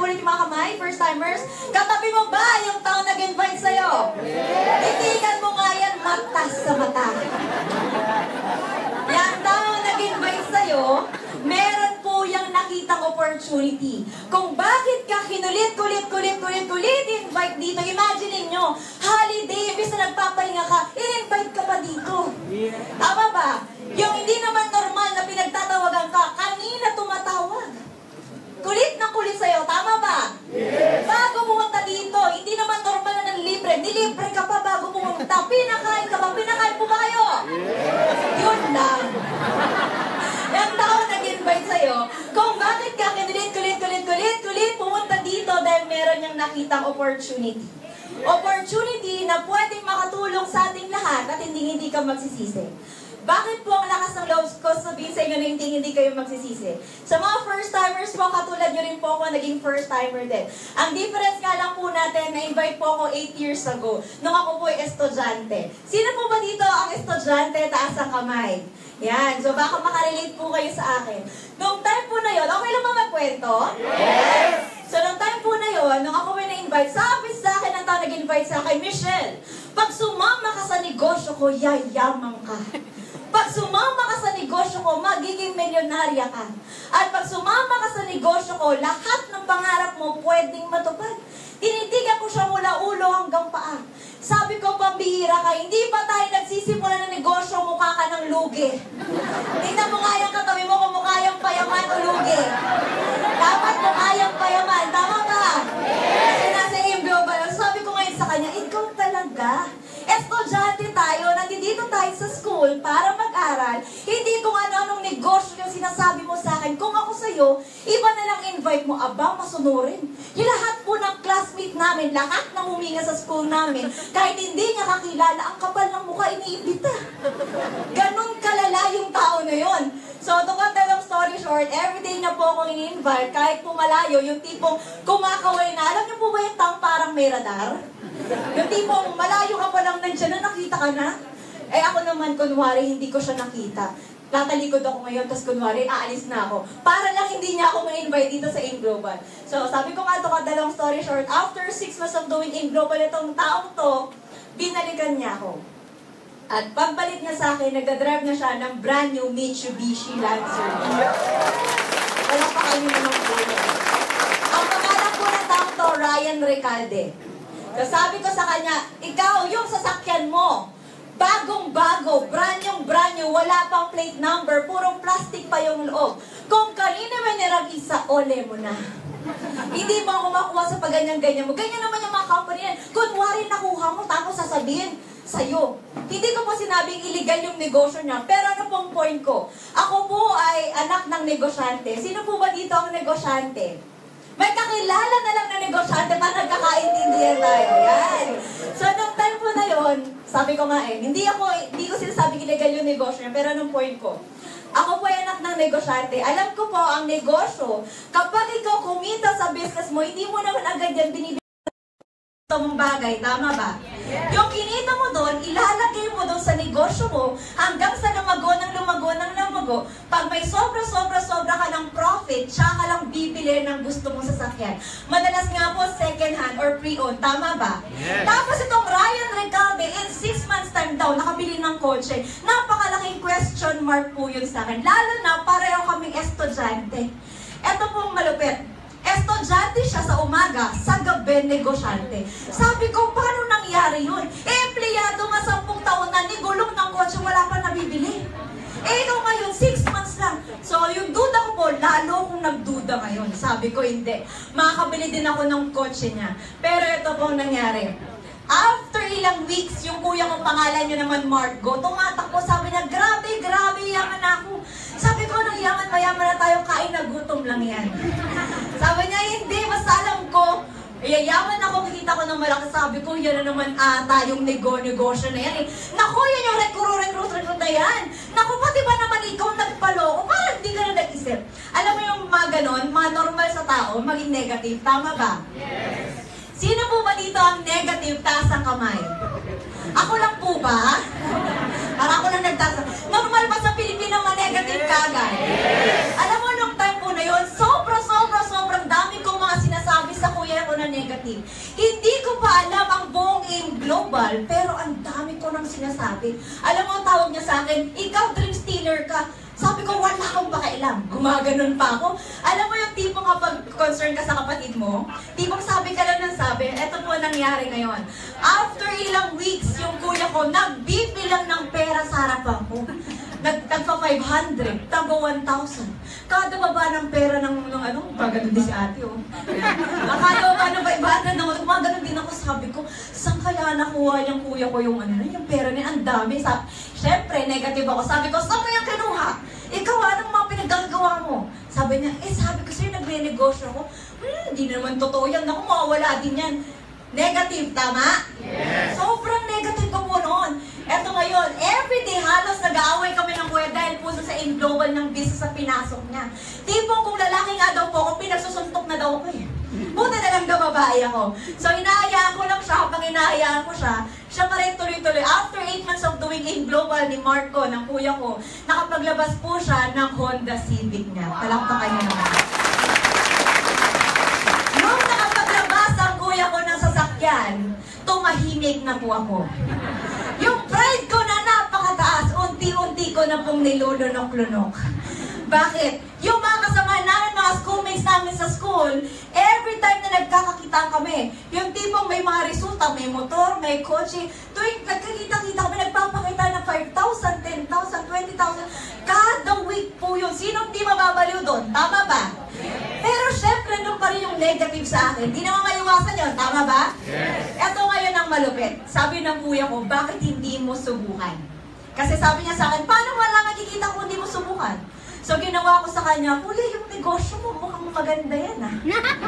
ulit yung mga kamay, first timers. Katabi mo ba yung tao nag-invite sa'yo? Titigan mo nga yan mata sa mata. Yung tao nag-invite sa'yo, meron po yung nakitang opportunity. Kung bakit ka kinulit, invite dito. Imagine ninyo, holiday, imbis na nagpapahinga ka, in-invite ka pa dito. Tama ba? Yung hindi naman normal na pinagtatawagan ka, kanina tumatawag. Kulit na kulit sa'yo, tama ba? Yes. Bago pumunta dito, hindi naman normal na nilibre. Nilibre ka pa bago pumunta. Pinakain ka pa, pinakain po ba kayo? Yes. Yun lang. Yung tao nag-invite sa'yo, kung bakit ka kulit, pumunta dito dahil meron niyang nakitang opportunity. Opportunity na pwedeng makatulong sa ating lahat at hindi ka magsisisi. Bakit po ang lakas ng loob ko sabihin sa inyo na hindi kayo magsisisi? Sa mga first-timers po, katulad nyo rin po ako, naging first-timer din. Ang difference nga lang po natin, na-invite po ako 8 years ago, nung ako po ay estudyante. Sino po ba dito ang estudyante? Taas ang kamay. Yan. So baka makarelate po kayo sa akin. Nung time po na yun, okay lang ba magkwento? Yes! So nung time po na yun, nung ako may na-invite, sabi sa akin ang tao nag-invite sa akin, Michelle, pag sumama ka sa negosyo ko, yayaman ka. Pag sumama ka sa negosyo ko, magiging milyonarya ka. At pag sumama ka sa negosyo ko, lahat ng pangarap mo pwedeng matupad. Tinitigan ko siya mula ulo hanggang paa. Sabi ko, pambihira ka, hindi pa tayo nagsisimula ng negosyo, mukha ka ng lugi. Tingnan mo nga yung katabi mo kung mukha yung payaman o lugi. Dapat mukha yung payaman, tama ba? Kasi nasa global. Sabi ko ngayon sa kanya, ikaw talaga. Estudyante tayo, nandito tayo sa school para mag-aral. Hindi kung ano-anong negosyo yung sinasabi mo sa akin. Kung ako sa'yo, iba na lang invite mo, abang masunurin. Yung lahat po ng classmate namin, lahat ng huminga sa school namin, kahit hindi niya kakilala, ang kapal ng mukha, iniimbita. Ganon kalala yung tao na yon. So, to cut the long story short, everyday na po akong ini-invite, kahit po malayo, yung tipong kumakaway na. Alam niyo po ba yung taong parang may radar? Yung tipong malayo ka pa lang nandiyan na, nakita ka na? Eh ako naman, kunwari, hindi ko siya nakita. Tatalikod ako ngayon, tapos kunwari, aalis na ako. Para lang hindi niya ako ma-invite dito sa In Global. So, sabi ko nga to, cut the long story short, after 6 months of doing In Global, itong taong to, binalikan niya ako. At pagbalik niya sa akin, nagdadrive na siya ng brand new Mitsubishi Lancer. Wala pa kami naman po yun. Ang pangalan po ng taong to, Ryan Recalde. So sabi ko sa kanya, ikaw, yung sasakyan mo, bagong-bago, brand new, wala pang plate number, purong plastic pa yung loob. Kung kanina may nirag-isa, ole mo na. Hindi mo ako makuha sa pagganyan-ganyan mo. Ganyan naman yung mga company yan. Kunwari nakuha mo, tapos sasabihin sa'yo. Hindi ko po sinabing illegal yung negosyo niya. Pero ano pong point ko? Ako po ay anak ng negosyante. Sino po ba dito ang negosyante? May kakilala na lang na negosyante para nagkakaintindihan tayo. Yan. So, nung time po na yon, sabi ko nga hindi ko sinasabing illegal yung negosyo niya. Pero anong point ko? Ako po ay anak ng negosyante. Alam ko po, ang negosyo, kapag ikaw kumita sa business mo, hindi mo naman agad yan binibigyan mong bagay. Tama ba? Yes. Yung kinita mo doon, ilalagay mo doon sa negosyo mo hanggang sa lumago. Pag may sobra ka ng profit, tsaka ka lang bibili ng gusto mong sasakyan. Madalas nga po, second hand or pre-owned. Tama ba? Yes. Tapos itong Ryan Recalde, in 6 months time daw, nakabili ng kotse. Napakalaking question mark po yun sa akin. Lalo na, pareho kaming estudyante. Ito pong malupit. Estudyante siya sa umaga, sa gabi negosyante. Sabi ko, paano nangyari yun? Empleyado nga 10 taon na, nigulong ng kotse, wala pa nabibili. Ikaw ngayon, 6 months lang. So, yung duda ko po, lalo kong nagduda ngayon. Sabi ko, hindi. Makakabili din ako ng kotse niya. Pero ito pong nangyari. After ilang weeks, yung kuya kong pangalan niya naman, Margo, tumatakbo, sabi niya, grabe, yaman ako. Sabi ko, nang yaman-mayaman na tayo, kain na gutom lang yan. Sabi niya, hindi, basta alam ko, yayaman ako, makita ko ng malaki, sabi ko, yan na naman ata yung negosyo na yan. Naku, yan yung recruit na yan. Naku, pati ba naman ikaw nagpaloko? Parang hindi ka na nag-isip. Alam mo yung mga ganon, mga normal sa tao, maging negative, tama ba? Yes. Sino po ba dito ang negative? Taas ang kamay. Ako lang po ba? Para ako lang nagtaas. Normal ba sa Pilipino ma-negative kagad? Yes. Alam mo, nung time po na yun, sobrang dami kong mga sinasabi sinasabi. Alam mo, ang tawag niya sa akin, ikaw dream stealer ka. Sabi ko, wala akong pakailam. Gumaganon pa ako. Alam mo yung tipong kapag concern ka sa kapatid mo, tipong sabi ka lang ng sabi, eto po nangyari ngayon. After ilang weeks, yung kuya ko, nagbibilang ng pera sa harapan ko. Nagpa 500, tago 1,000. Kada baba ng pera ng ano, pagano din si ate, oh. Akala ko ano, 500, gumaganon din ako, sabi ko, saan kaya nakuha yung kuya ko yung ano, yung pera niya, ang dami. Siyempre, negative ako. Sabi ko, saan mo yung kinuha? Ikaw, anong mga pinagagawa mo? Sabi niya, sabi ko sa'yo, nagre-negosyo ako. Hindi naman totoo yan. Naku, mawawala din yan. Negative, tama? Yes. Sobrang negative ko po noon. Eto ngayon, everyday halos nag-aaway kami ng kuya dahil po sa in-global ng business sa pinasok niya. Tipong kung lalaki nga daw po ako, pinagsusuntok na daw ako eh. Buti na lang daw babae ako. So, hinahayaan ko lang siya. Habang hinahayaan ko siya, siya pa rin tuloy-tuloy. After 8 months of doing in global ni Marco, ng kuya ko, nakapaglabas po siya ng Honda Civic niya. Palakpakan niya naman. Nung nakapaglabas ang kuya ko ng sasakyan, tumahimik na po ako. Yung pride ko na napakataas, unti-unti ko na pong nilulunok-lunok. Bakit? Yung mga kasama namin, mga schoolmates namin sa school, every time na nagkakakita kami, yung tipong may mga resulta, may motor, may kotse, tuwing nagkakita-kita kami, nagpapakita ng 5,000, 10,000, 20,000, kada week po yun. Sinong di mababaliw doon? Tama ba? Yes. Pero syempre, nung pa rin yung negative sa akin, di naman maiwasan yun. Tama ba? Yes. Ito ngayon ang malupit. Sabi ng kuya ko, bakit hindi mo subukan? Kasi sabi niya sa akin, paano wala makikita kung hindi mo subukan? So, ginawa ko sa kanya, kuya, yung negosyo mo, mukhang maganda yan, ah.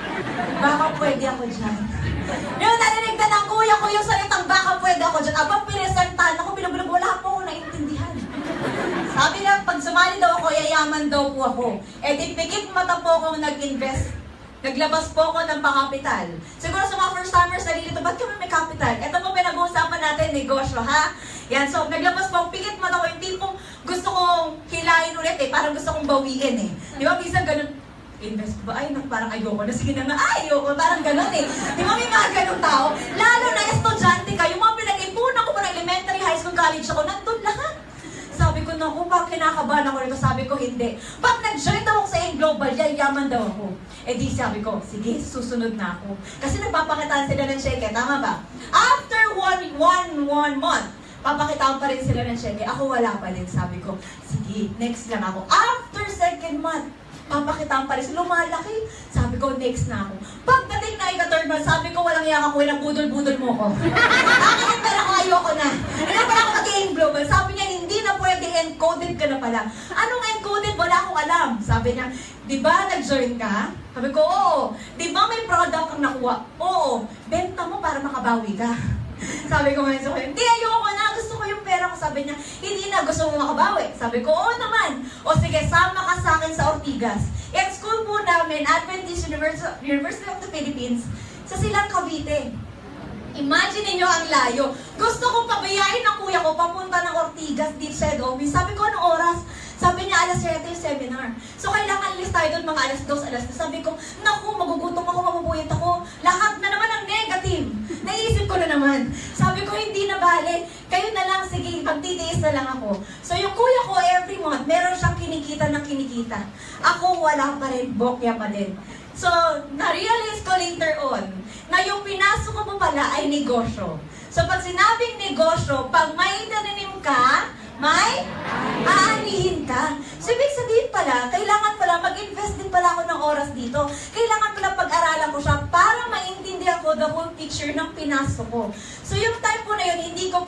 Baka pwede ako dyan. Yung narinig na ng kuya ko yung salitang baka pwede ako dyan, abang pinesentan ako, binabulog, wala po ako naintindihan. Sabi na, pag sumali daw ako, yayaman daw po ako. Eh, di pikit mata po akong nag-invest. Naglabas po ako ng pang-kapital. Siguro sa mga first-timers, nalilito, ba't kami may capital? Ito po pinag-uusapan natin, negosyo, ha? Yan, so naglabas po, pikit mata ko yung tipong gusto kong hilahin ulit eh, parang gusto kong bawiin eh. Di ba, minsan ganun, invest ba? Ay, parang ayoko na, sige na nga, ayoko, parang ganun eh. Di ba, may mga ganun tao? Lalo na estudyante ka, yung mga pinag-ipunan ko po ng elementary, high school, college ako, nandun lahat. Sabi ko, naku, pag kinakabahan ako nito, sabi ko, hindi. Pag nag-join daw ako sa in-global, yayaman daw ako. Eh di sabi ko, sige, susunod na ako. Kasi nagpapakitaan sila ng cheque, tama ba? After one month, papakitaan pa rin sila ng cheque. Ako wala pa rin, sabi ko. Sige, next lang ako. After second month, papakitaan pa rin. Lumalaki. Sabi ko, next na ako. Pagdating na ika-third month, sabi ko, walang iyaka ko, ilang budol-budol mo ko. Akin pala ko, ayoko na. Hindi pala ako mag-i-in global. Sabi niya, hindi na pwede, encoded ka na pala. Anong encoded? Wala akong alam. Sabi niya, di ba nag-join ka? Sabi ko, oo. Di ba may product kang nakuha? Oo. Benta mo para makabawi ka. Sabi ko ngayon sa kuya, hindi, ayoko na, gusto ko yung pera ko. Sabi niya, hindi na, gusto mo makabawi. Sabi ko, oo naman. O sige, sama ka sa akin sa Ortigas. Yung school po namin, Adventist University of the Philippines, sa Silang Cavite. Imagine niyo ang layo. Gusto kong pabayain ng kuya ko, papunta ng Ortigas, dito sa head office. Sabi ko, anong oras? Sabi niya, alas 7 yung seminar. So, kailangan alis tayo doon mga alas 2, alas 2. Sabi ko, naku, magugutom ako, mabubuyat ako. Lahat na naman ang negative. Naisip ko na naman. Sabi ko, hindi na bale. Kayo na lang, sige, magtitiis na lang ako. So, yung kuya ko, every month, meron siyang kinikita ng kinikita. Ako, wala pa rin, bokya pa din. So, na-realize ko later on, na yung pinasok ko po pala ay negosyo. So, pag sinabing negosyo, pag may itananim ka, may aanihin ka. So, ibig sabihin pala, kailangan pala mag-invest din pala ako ng oras dito. Kailangan pala pag-aralan ko siya para maintindihan ko the whole picture ng pinasok ko. So, yung time po na yun, hindi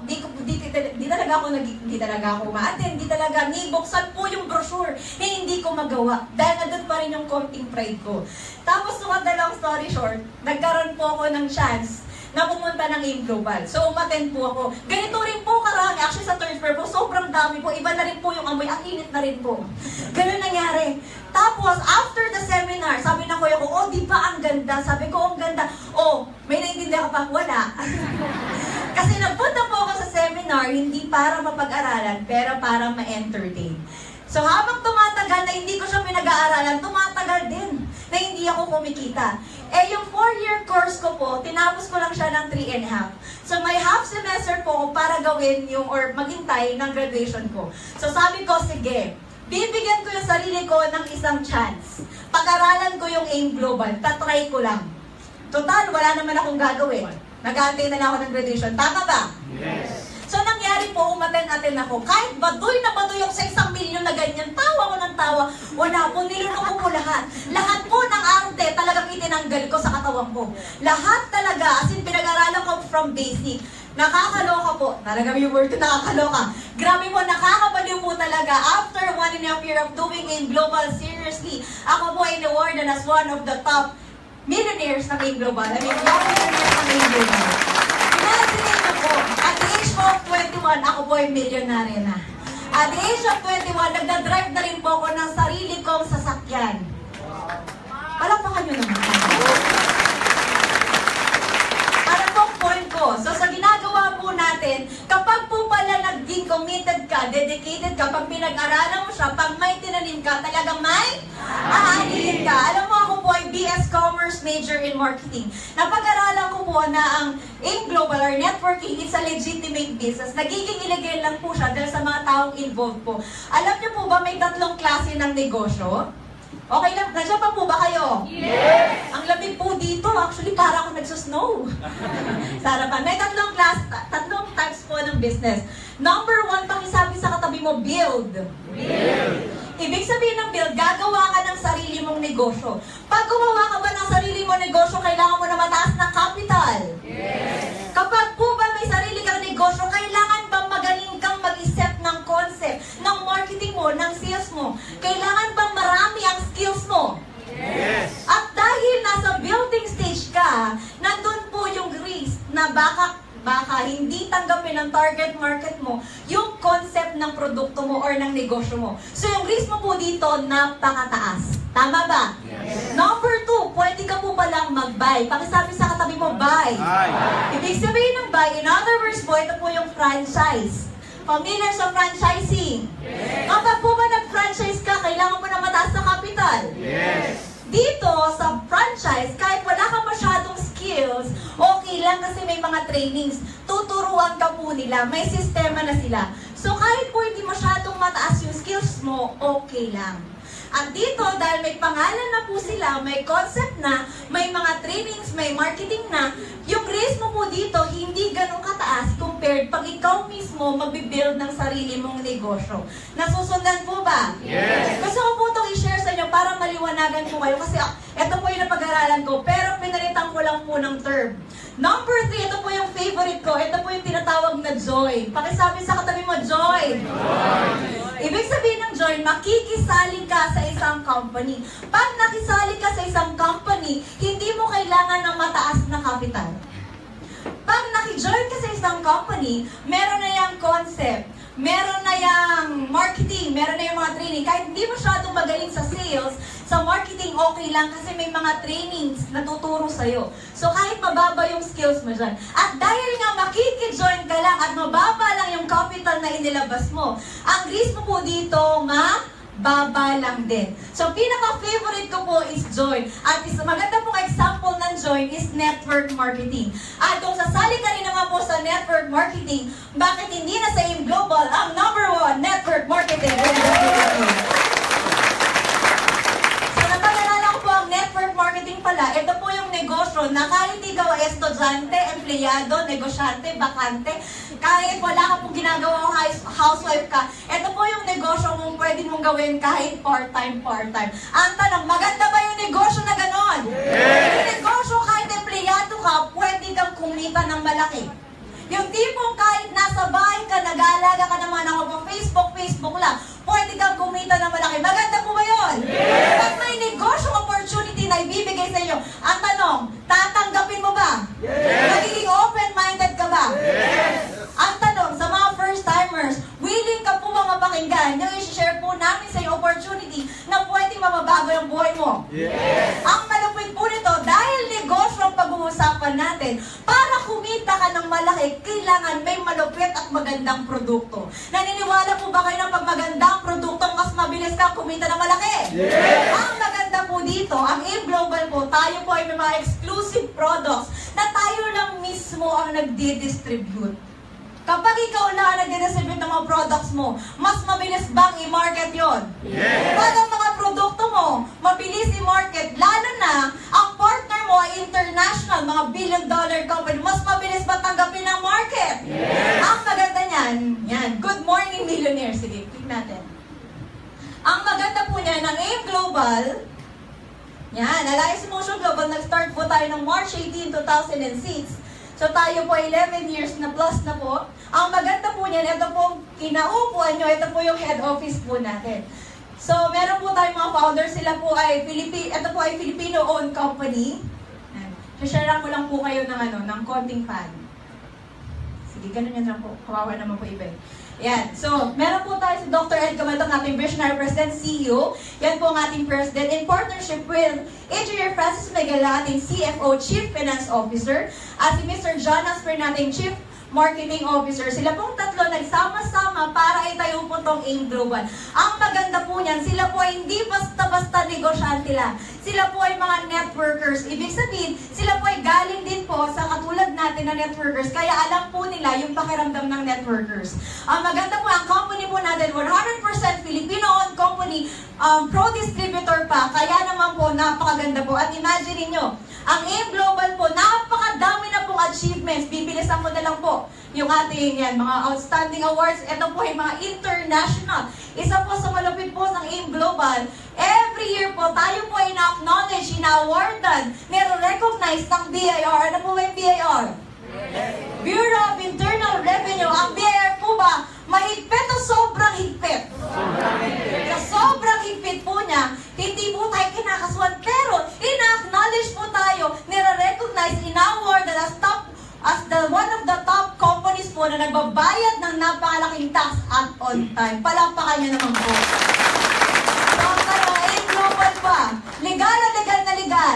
talaga ako ma-attend, hindi talaga, nibuksan po yung brochure. Hindi ko magawa. Dahil nandun pa rin yung konting pride ko. Tapos, dalawang story short, nagkaroon po ako ng chance na pumunta ng AIM Global. So, umattend po ako. Ganito rin po karami. Actually, sa third floor po, sobrang dami po. Iba na rin po yung amoy. Ang init na rin po. Ganun nangyari. Tapos, after the seminar, sabi ng kuya ko, oh, di ba ang ganda? Sabi ko, ang ganda. Oh, may naintindihan ka pa? Wala. Kasi nagpunta po ako sa seminar, hindi para mapag-aralan, pero para ma-entertain. So, habang tumatagal na hindi ko siya pinag-aaralan, tumatagal din na hindi ako kumikita. Eh, yung 4-year course ko po, tinapos ko lang siya ng 3.5. So may half semester po para gawin yung or maghintay ng graduation ko. So sabi ko, sige, bibigyan ko yung sarili ko ng isang chance. Pag-aralan ko yung AIM Global, tatry ko lang. Total, wala naman akong gagawin. Nag-aantay na lang ako ng graduation. Tama ba? Yes. So nangyari po, umaten-aten ako. Kahit baduy na baduy ako sa 1 milyon na ganyan, tawa ko ng tawa. Wala po, nilunok ko po lahat. Lahat po ng arte, talagang itinanggal ko sa katawan ko. Lahat talaga, as in pinag-aralan ko from basic. Nakakaloka po. Talaga yung word ko, nakakaloka. Grabe po, nakakabaliw po talaga. After 1.5 years of doing AIM Global, seriously, ako po ay awarded as one of the top millionaires ng AIM Global. I mean, young millionaires ng AIM Global. Imagine nyo po, at the age of 21, ako po ay milyonaryo na. At the age of 21, nagdadrive na rin po ako ng sarili kong sasakyan. Palakpakan nyo naman. Ano po ang point ko? So sa ginagawa po natin, kapag po pala naging committed ka, dedicated ka, pag pinag-aralan mo siya, pag may tinanim ka, talagang may aanihin ka. Alam mo, ako po ay BS Commerce major in marketing. Napag-aralan ko po na ang AIM Global or networking is a legitimate business. Nagiging illegal lang po siya dahil sa mga taong involved po. Alam niyo po ba may 3 klase ng negosyo? Okay lang, nandiyan pa po ba kayo? Yes! Ang lamig po dito, actually para ako nagsusnow. Sa harapan. May 3 types po ng business. Number 1, pakisabi sa katabi mo, build. Build. Ibig sabihin ng build, gagawa ka ng sarili mong negosyo. Pag gumawa ka ba ng sarili mong negosyo, kailangan mo na mataas na capital. Yes! Kapag po ba may sarili kang negosyo, kailangan bang magaling kang mag-isip ng concept, ng marketing mo, ng sales mo? Kailangan bang marami ang skills mo? Yes! At dahil nasa building stage ka, nandun po yung risk na baka hindi tanggapin ng target market mo yung concept ng produkto mo or ng negosyo mo. So yung risk mo po dito, napakataas. Tama ba? Yes. Number 2, pwede ka po palang mag-buy. Pakisabi sa katabi mo, buy. Ibig sabihin ng buy, in other words po, ito po yung franchise. Familiar sa franchising? Yes. Kapag po ba nag-franchise ka, kailangan mo na mataas na capital? Yes! Dito, sa franchise, kahit wala ka masyadong skills, okay lang kasi may mga trainings. Tuturuan ka po nila. May sistema na sila. So, kahit po hindi masyadong mataas yung skills mo, okay lang. At dito, dahil may pangalan na po sila, may concept na, may mga trainings, may marketing na, yung risk mo po dito, hindi ganun kataas compared pag ikaw mismo magbibuild ng sarili mong negosyo. Nasusundan po ba? Yes! Gusto ko po itong i-share sa inyo para maliwanagan po kayo. Kasi ito po yung napag-aralan ko, pero pinalitan ko lang po ng term. Number 3, ito po yung favorite ko. Ito po yung tinatawag na join. Pakisabi sa katabi mo, join. Ibig sabihin ng join, makikisali ka sa isang company. Pag nakisali ka sa isang company, hindi mo kailangan ng mataas na capital. Pag nakijoin ka sa isang company, meron na yung concept, meron na yung marketing, meron na yung mga training. Kahit hindi masyadong magaling sa sales, sa marketing okay lang kasi may mga trainings na tuturo sa'yo. So kahit mababa yung skills mo dyan. At dahil nga makikijoin ka lang at mababa lang yung capital na inilabas mo, ang risk mo po dito, baba lang din. So, pinaka-favorite ko po is join. At maganda pong example ng join is network marketing. At kung sasali ka rin naman po sa network marketing, bakit hindi na sa AIM Global ang number 1 network marketing? So, napag-alala ko po ang network marketing pala. Ito po yung negosyo na kahit ikaw ay estudyante, empleyado, negosyante, bakante, kahit wala ka pong ginagawa housewife ka, ito po yung negosyo mong pwede mong gawin kahit part-time. Ang tanong, maganda ba yung negosyo na ganon? Yes! Yung negosyo kahit empleyado ka, pwede kang kumita ng malaki. Yung tipong kahit nasa bahay ka, nag-aalaga ka naman ako Facebook lang, pwede kang kumita ng malaki. Maganda po ba yun? Yes! Pag may negosyo opportunity na ibibigay sa iyo, ang tanong, tatanggapin mo ba? Yes! Magiging open-minded ka ba? Yes! Ang tanong, sa mga first-timers, willing ka po ba mapakinggan yung i-share po namin sa iyo opportunity na pwedeng mababago yung buhay mo? Yes! Ang malupit po nito, dahil negosyo ang pag-uusapan natin, para kumita ka ng malaki, kailangan may malupit at magandang produkto. Naniniwala po ba kayo na pag magandang produkto, mas mabilis ka kumita ng malaki? Yes! Ang maganda po dito, ang AIM Global po, tayo po ay may mga exclusive products na tayo lang mismo mismo ang nagdi-distribute. Kapag ikaw na nagdi-distribute ng mga products mo, mas mabilis bang i-market yon? Yes! Kapag ang mga produkto mo, mabilis i-market, lalo na ang partner mo ay international, mga billion-dollar company, mas mabilis ba tanggapin ang market? Yes! Ang maganda niyan, yan, good morning millionaires. Sige, click natin. Ang maganda po niyan, ng AIM Global, yan, Alliance Motion Global, nag-start po tayo ng March 18, 2006. So tayo po 11 years na plus na po. Ang maganda po niyan, ito po kinaupuan nyo, ito po yung head office po natin. So meron po tayong mga founders, sila po ay ito po ay Filipino-owned company. Share ko lang po kayo ng konting fan. Sige, ganun yan lang po. Kawawa naman po iba. Yan. So, meron po tayo si Dr. Ed Cameto, ating Visionary President CEO. Yan po ang ating President in partnership with Engineer Francis Megala, ating CFO, Chief Finance Officer, at si Mr. John Asper, ating Chief Marketing Officer. Sila pong tatlo nagsama-sama para itayo po tong AIM Global. Ang maganda po niyan, sila po ay hindi basta-basta negosyante lang. Sila po ay mga networkers. Ibig sabihin, sila po ay galing din po sa katulad natin na networkers. Kaya alam po nila yung pakiramdam ng networkers. Ang maganda po, ang company po natin, 100% Filipino-owned company, pro-distributor pa. Kaya naman po, napakaganda po. At imagine niyo, ang AIM Global po, napakadami na pong achievements. Bibilisan mo na lang po yung ating mga outstanding awards. Ito po ay mga international. Isa po sa malupit po ng AIM Global, every year po, tayo po ay na-acknowledge, ina-awardan, nire-recognize ng BIR. Ano po ba yung BIR? Bureau of Internal Revenue. Ang BIR po ba, mahigpit o sobrang higpit? Sa sobrang higpit po niya, hindi po tayo kinakasuhan, pero ina-acknowledge po tayo, nire-recognize, ina-awardan as one of the top companies po na nagbabayad ng napakalaking tax at on time. Palampakan niyo naman po. So, ang AIM Global pa, legal na legal na legal.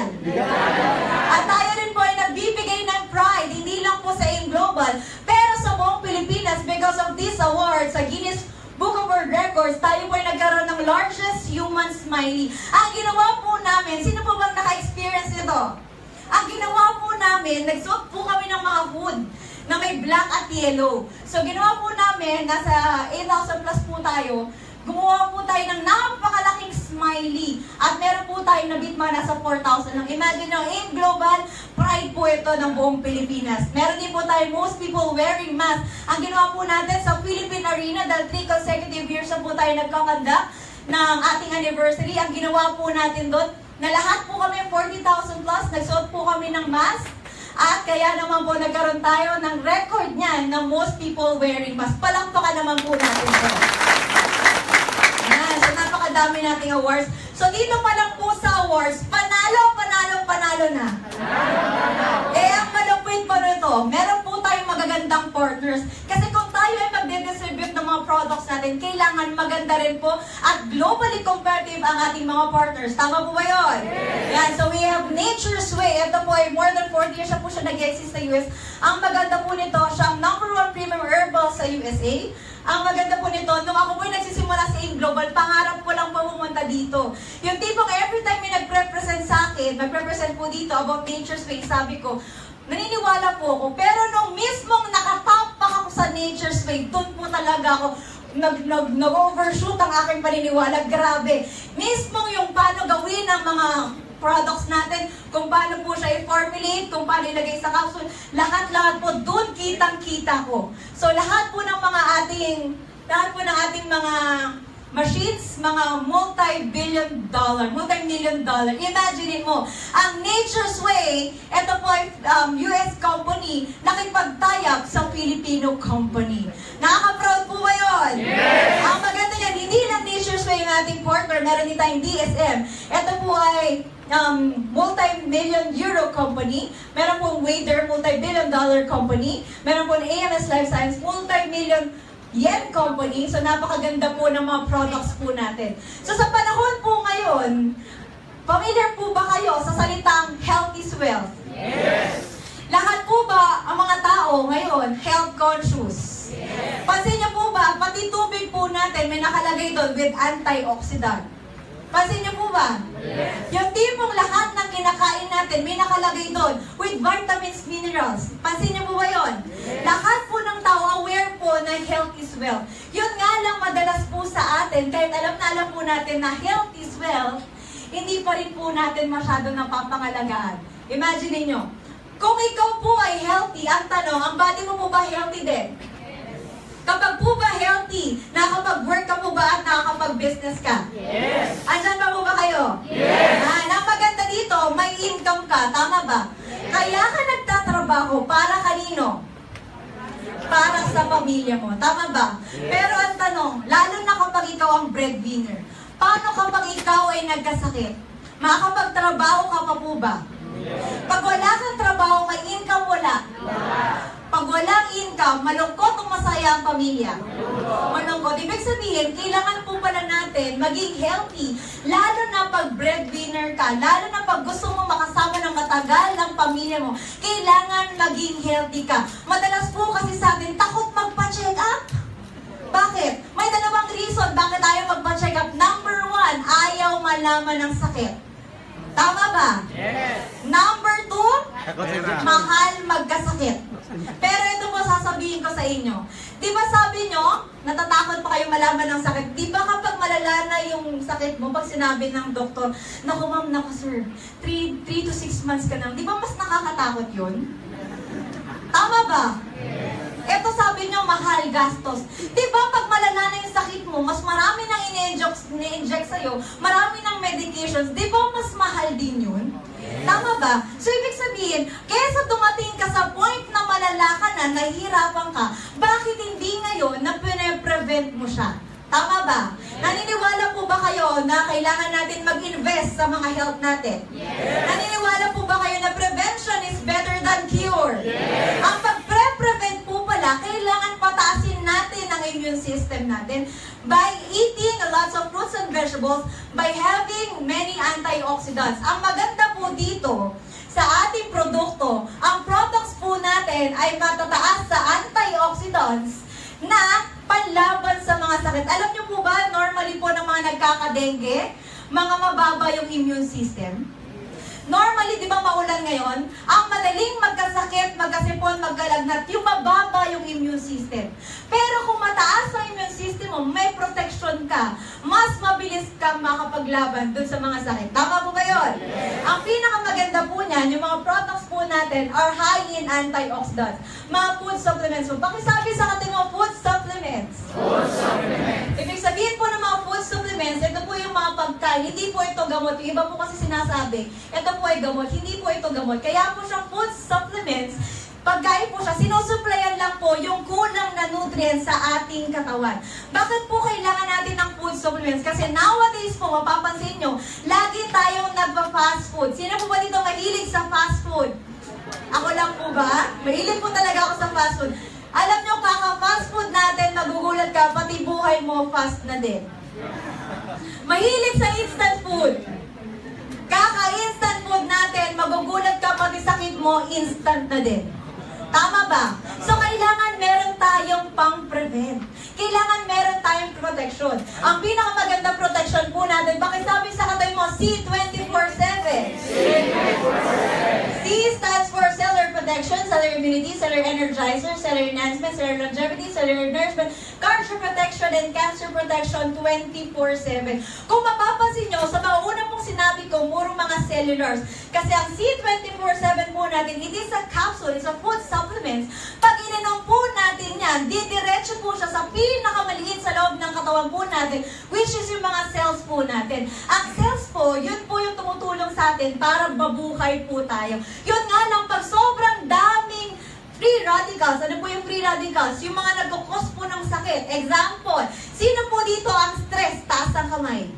At tayo rin po ay nagbibigay ng pride, hindi lang po sa AIM Global, pero sa buong Pilipinas because of these awards, sa Guinness Book of World Records, tayo po ay nagkaroon ng largest human smiley. Ang ginawa po namin, sino po bang naka-experience nito? Ang ginawa po namin, nagsuot po kami ng mga hood na may black at yellow. So ginawa po namin, nasa 8,000 plus po tayo, gumawa po tayo ng napakalaking smiley. At meron po tayo na bitma nasa 4,000 lang. Imagine nyo, AIM Global, pride po ito ng buong Pilipinas. Meron din po tayo most people wearing mask. Ang ginawa po natin sa Philippine Arena, dahil 3 consecutive years na po tayo nagkakanda ng ating anniversary. Ang ginawa po natin doon, na lahat po kami 40,000 plus, nagsuot po kami ng mask. At kaya naman po nagkaroon tayo ng record niyan na most people wearing mask. Palakpakan naman po natin ito. Yan, so napakadami nating awards. So dito pa lang po sa awards, panalo na. Eh, ang malupit pa nito, meron po tayong magagandang partners. Kasi kung tayo ay magdidistribute ng mga products natin, kailangan maganda rin po at globally competitive ang ating mga partners. Tama po ba yun? Yes. Yan, so we have Nature's Way. Ito po ay more than 40 years na po siya nag-exist sa US. Ang maganda po nito, siya ang #1 premium herbal sa USA. Ang maganda po nito, nung ako po'y nagsisimula sa AIM Global, pangarap ko lang po pumunta dito. Yung tipong every time may nag-represent sa akin, nag-represent po dito about Nature's Way, sabi ko, naniniwala po ako. Pero nung mismong nakatapak ako sa Nature's Way, doon po talaga ako nag-overshoot ang aking paniniwala. Grabe. Mismong yung paano gawin ang mga products natin, kung paano po siya i-formulate, kung paano ilagay sa capsule, lahat-lahat po, doon kitang-kita ko. So, lahat po ng ating mga machines, mga multi-million dollar. Imagine mo, ang Nature's Way, ito po ay US company, nakipag-tie-up sa Filipino company. Nakaka-proud po ba yun? Yes! Ang maganda yan, hindi lang Nature's Way yung ating partner, meron din tayong DSM. Ito po ay multi-million euro company. Meron pong Wader, multi-billion dollar company. Meron pong AMS Life Science, multi-million yen company. So, napakaganda po ng mga products po natin. So, sa panahon po ngayon, familiar po ba kayo sa salitang health is wealth? Yes! Lahat po ba ang mga tao ngayon health conscious? Yes! Pansin niyo po ba, pati tubig po natin may nakalagay doon with antioxidant. Pansin niyo po ba? Yes. Yung tipong lahat ng kinakain natin, may nakalagay doon with vitamins, minerals. Pansin niyo po ba akala po natin na health is wealth, hindi pa rin po natin masyado napapangalagaan. Imagine niyo, kung ikaw po ay healthy, ang tanong, ang body mo po ba healthy din? Kapag po ba healthy, nakakapag-work ka po ba at nakakapag-business ka? Yes. Andyan pa po ba kayo? Yes. Ang maganda dito, may income ka, tama ba? Kaya ka nagtatrabaho para kanino? Para sa pamilya mo, tama ba? Pero ang tanong, lalo na kapag ikaw ang breadwinner, paano kapag ikaw ay nagkasakit? Makakapagtrabaho ka pa po ba? Pag wala kang trabaho, may income wala. Pag walang income, malungkot o masaya ang pamilya? Malungkot. Ibig sabihin, kailangan po pala natin maging healthy. Lalo na pag breadwinner ka, lalo na pag gusto mo makasama ng matagal ng pamilya mo, kailangan maging healthy ka. Madalas po kasi sa atin, takot magpa-check up. Bakit? May dalawang reason bakit ayaw magpa-check up. Number 1, ayaw malaman ng sakit. Tama ba? Yes. Number 2, mahal magkasakit. Pero ito po sasabihin ko sa inyo. Di ba sabi nyo, natatakot pa kayo malaman ng sakit? Di ba kapag malala na yung sakit mo, pag sinabi ng doktor, naku ma'am, naku sir, 3 to 6 months ka na, di ba mas nakakatakot yun? Tama ba? Ito sabi nyo, mahal, gastos. Di ba pag malala na yung sakit mo, mas marami nang ini-inject sa'yo, marami ng medications, di ba mas mahal din yun? Tama ba? So, ibig sabihin, kaysa dumating ka sa point na malala ka na, nahihirapan ka, bakit hindi ngayon na pine-prevent mo siya? Tama ba? Naniniwala po ba kayo na kailangan natin mag-invest sa mga health natin? Yes. Naniniwala po ba kayo na prevention is better than cure? Yes. Ang pag-prevent po pala, kailangan pataasin natin ang immune system natin by eating lots of fruits and vegetables, by having many antioxidants. Ang maganda po dito, sa ating produkto, ang products po natin ay matataas sa antioxidants na panlaban sa mga sakit. Alam niyo po ba, normally po ng mga nagkakadengue, mga mababa yung immune system. Normally, di ba maulan ngayon? Ang madaling magkasakit, magkasipon, magkalagnat, yung mababa yung immune system. Pero kung mataas ang immune system mo, may protection ka, mas mabilis kang makapaglaban dun sa mga sakit. Tama po ba yun? Yes. Ang pinakamaganda po niyan, yung mga products po natin are high in antioxidants. Mga food supplements po. Pakisabi sa ating mga food supplements. Food supplements. Ibig sabihin po ng mga food supplements, ito po yung mga pagkain. Hindi po ito gamot. Yung iba po kasi sinasabi, ito po ay gamot. Hindi po ito gamot. Kaya po siya food supplements. Pagkain po siya, sinusuplayan lang po yung kulang na nutrients sa ating katawan. Bakit po kailangan natin ng food supplements? Kasi nowadays po, mapapansin nyo, lagi tayong nagpa-fast food. Sino po ba dito mahilig sa fast food? Ako lang po ba? Mahilig po talaga ako sa fast food. Alam nyo, kaka-fast food natin, magugulat ka, pati buhay mo fast na din. Mahilig sa instant food. Kaka-instant food natin, magugulat ka, pati sakit mo, instant na din. Tama ba? So, kailangan meron tayong pang-prevent. Kailangan meron tayong protection. Ang pinakamaganda protection po natin, pakisabi sa katay mo, C24/7. C stands for cellular protection, cellular immunity, cellular energizer, cellular enhancement, cellular longevity, cellular nourishment, cancer protection, and cancer protection 24/7. Kung mapapansin nyo, sa mga una mong sinabi ko, puro mga cellulars. Kasi ang C24/7 po natin, it is a capsule, it's a food supplement. Pag ininom po natin yan, didiretso po siya sa pinakamaliit sa loob ng katawan po natin, which is yung mga cells po natin. Ang cells po, yun po yung tumutulong sa atin para mabuhay po tayo. Yun nga lang, pag sobrang daming free radicals, ano po yung free radicals? Yung mga nagkukos po ng sakit. Example, sino po dito ang stress? Taas ang kamay.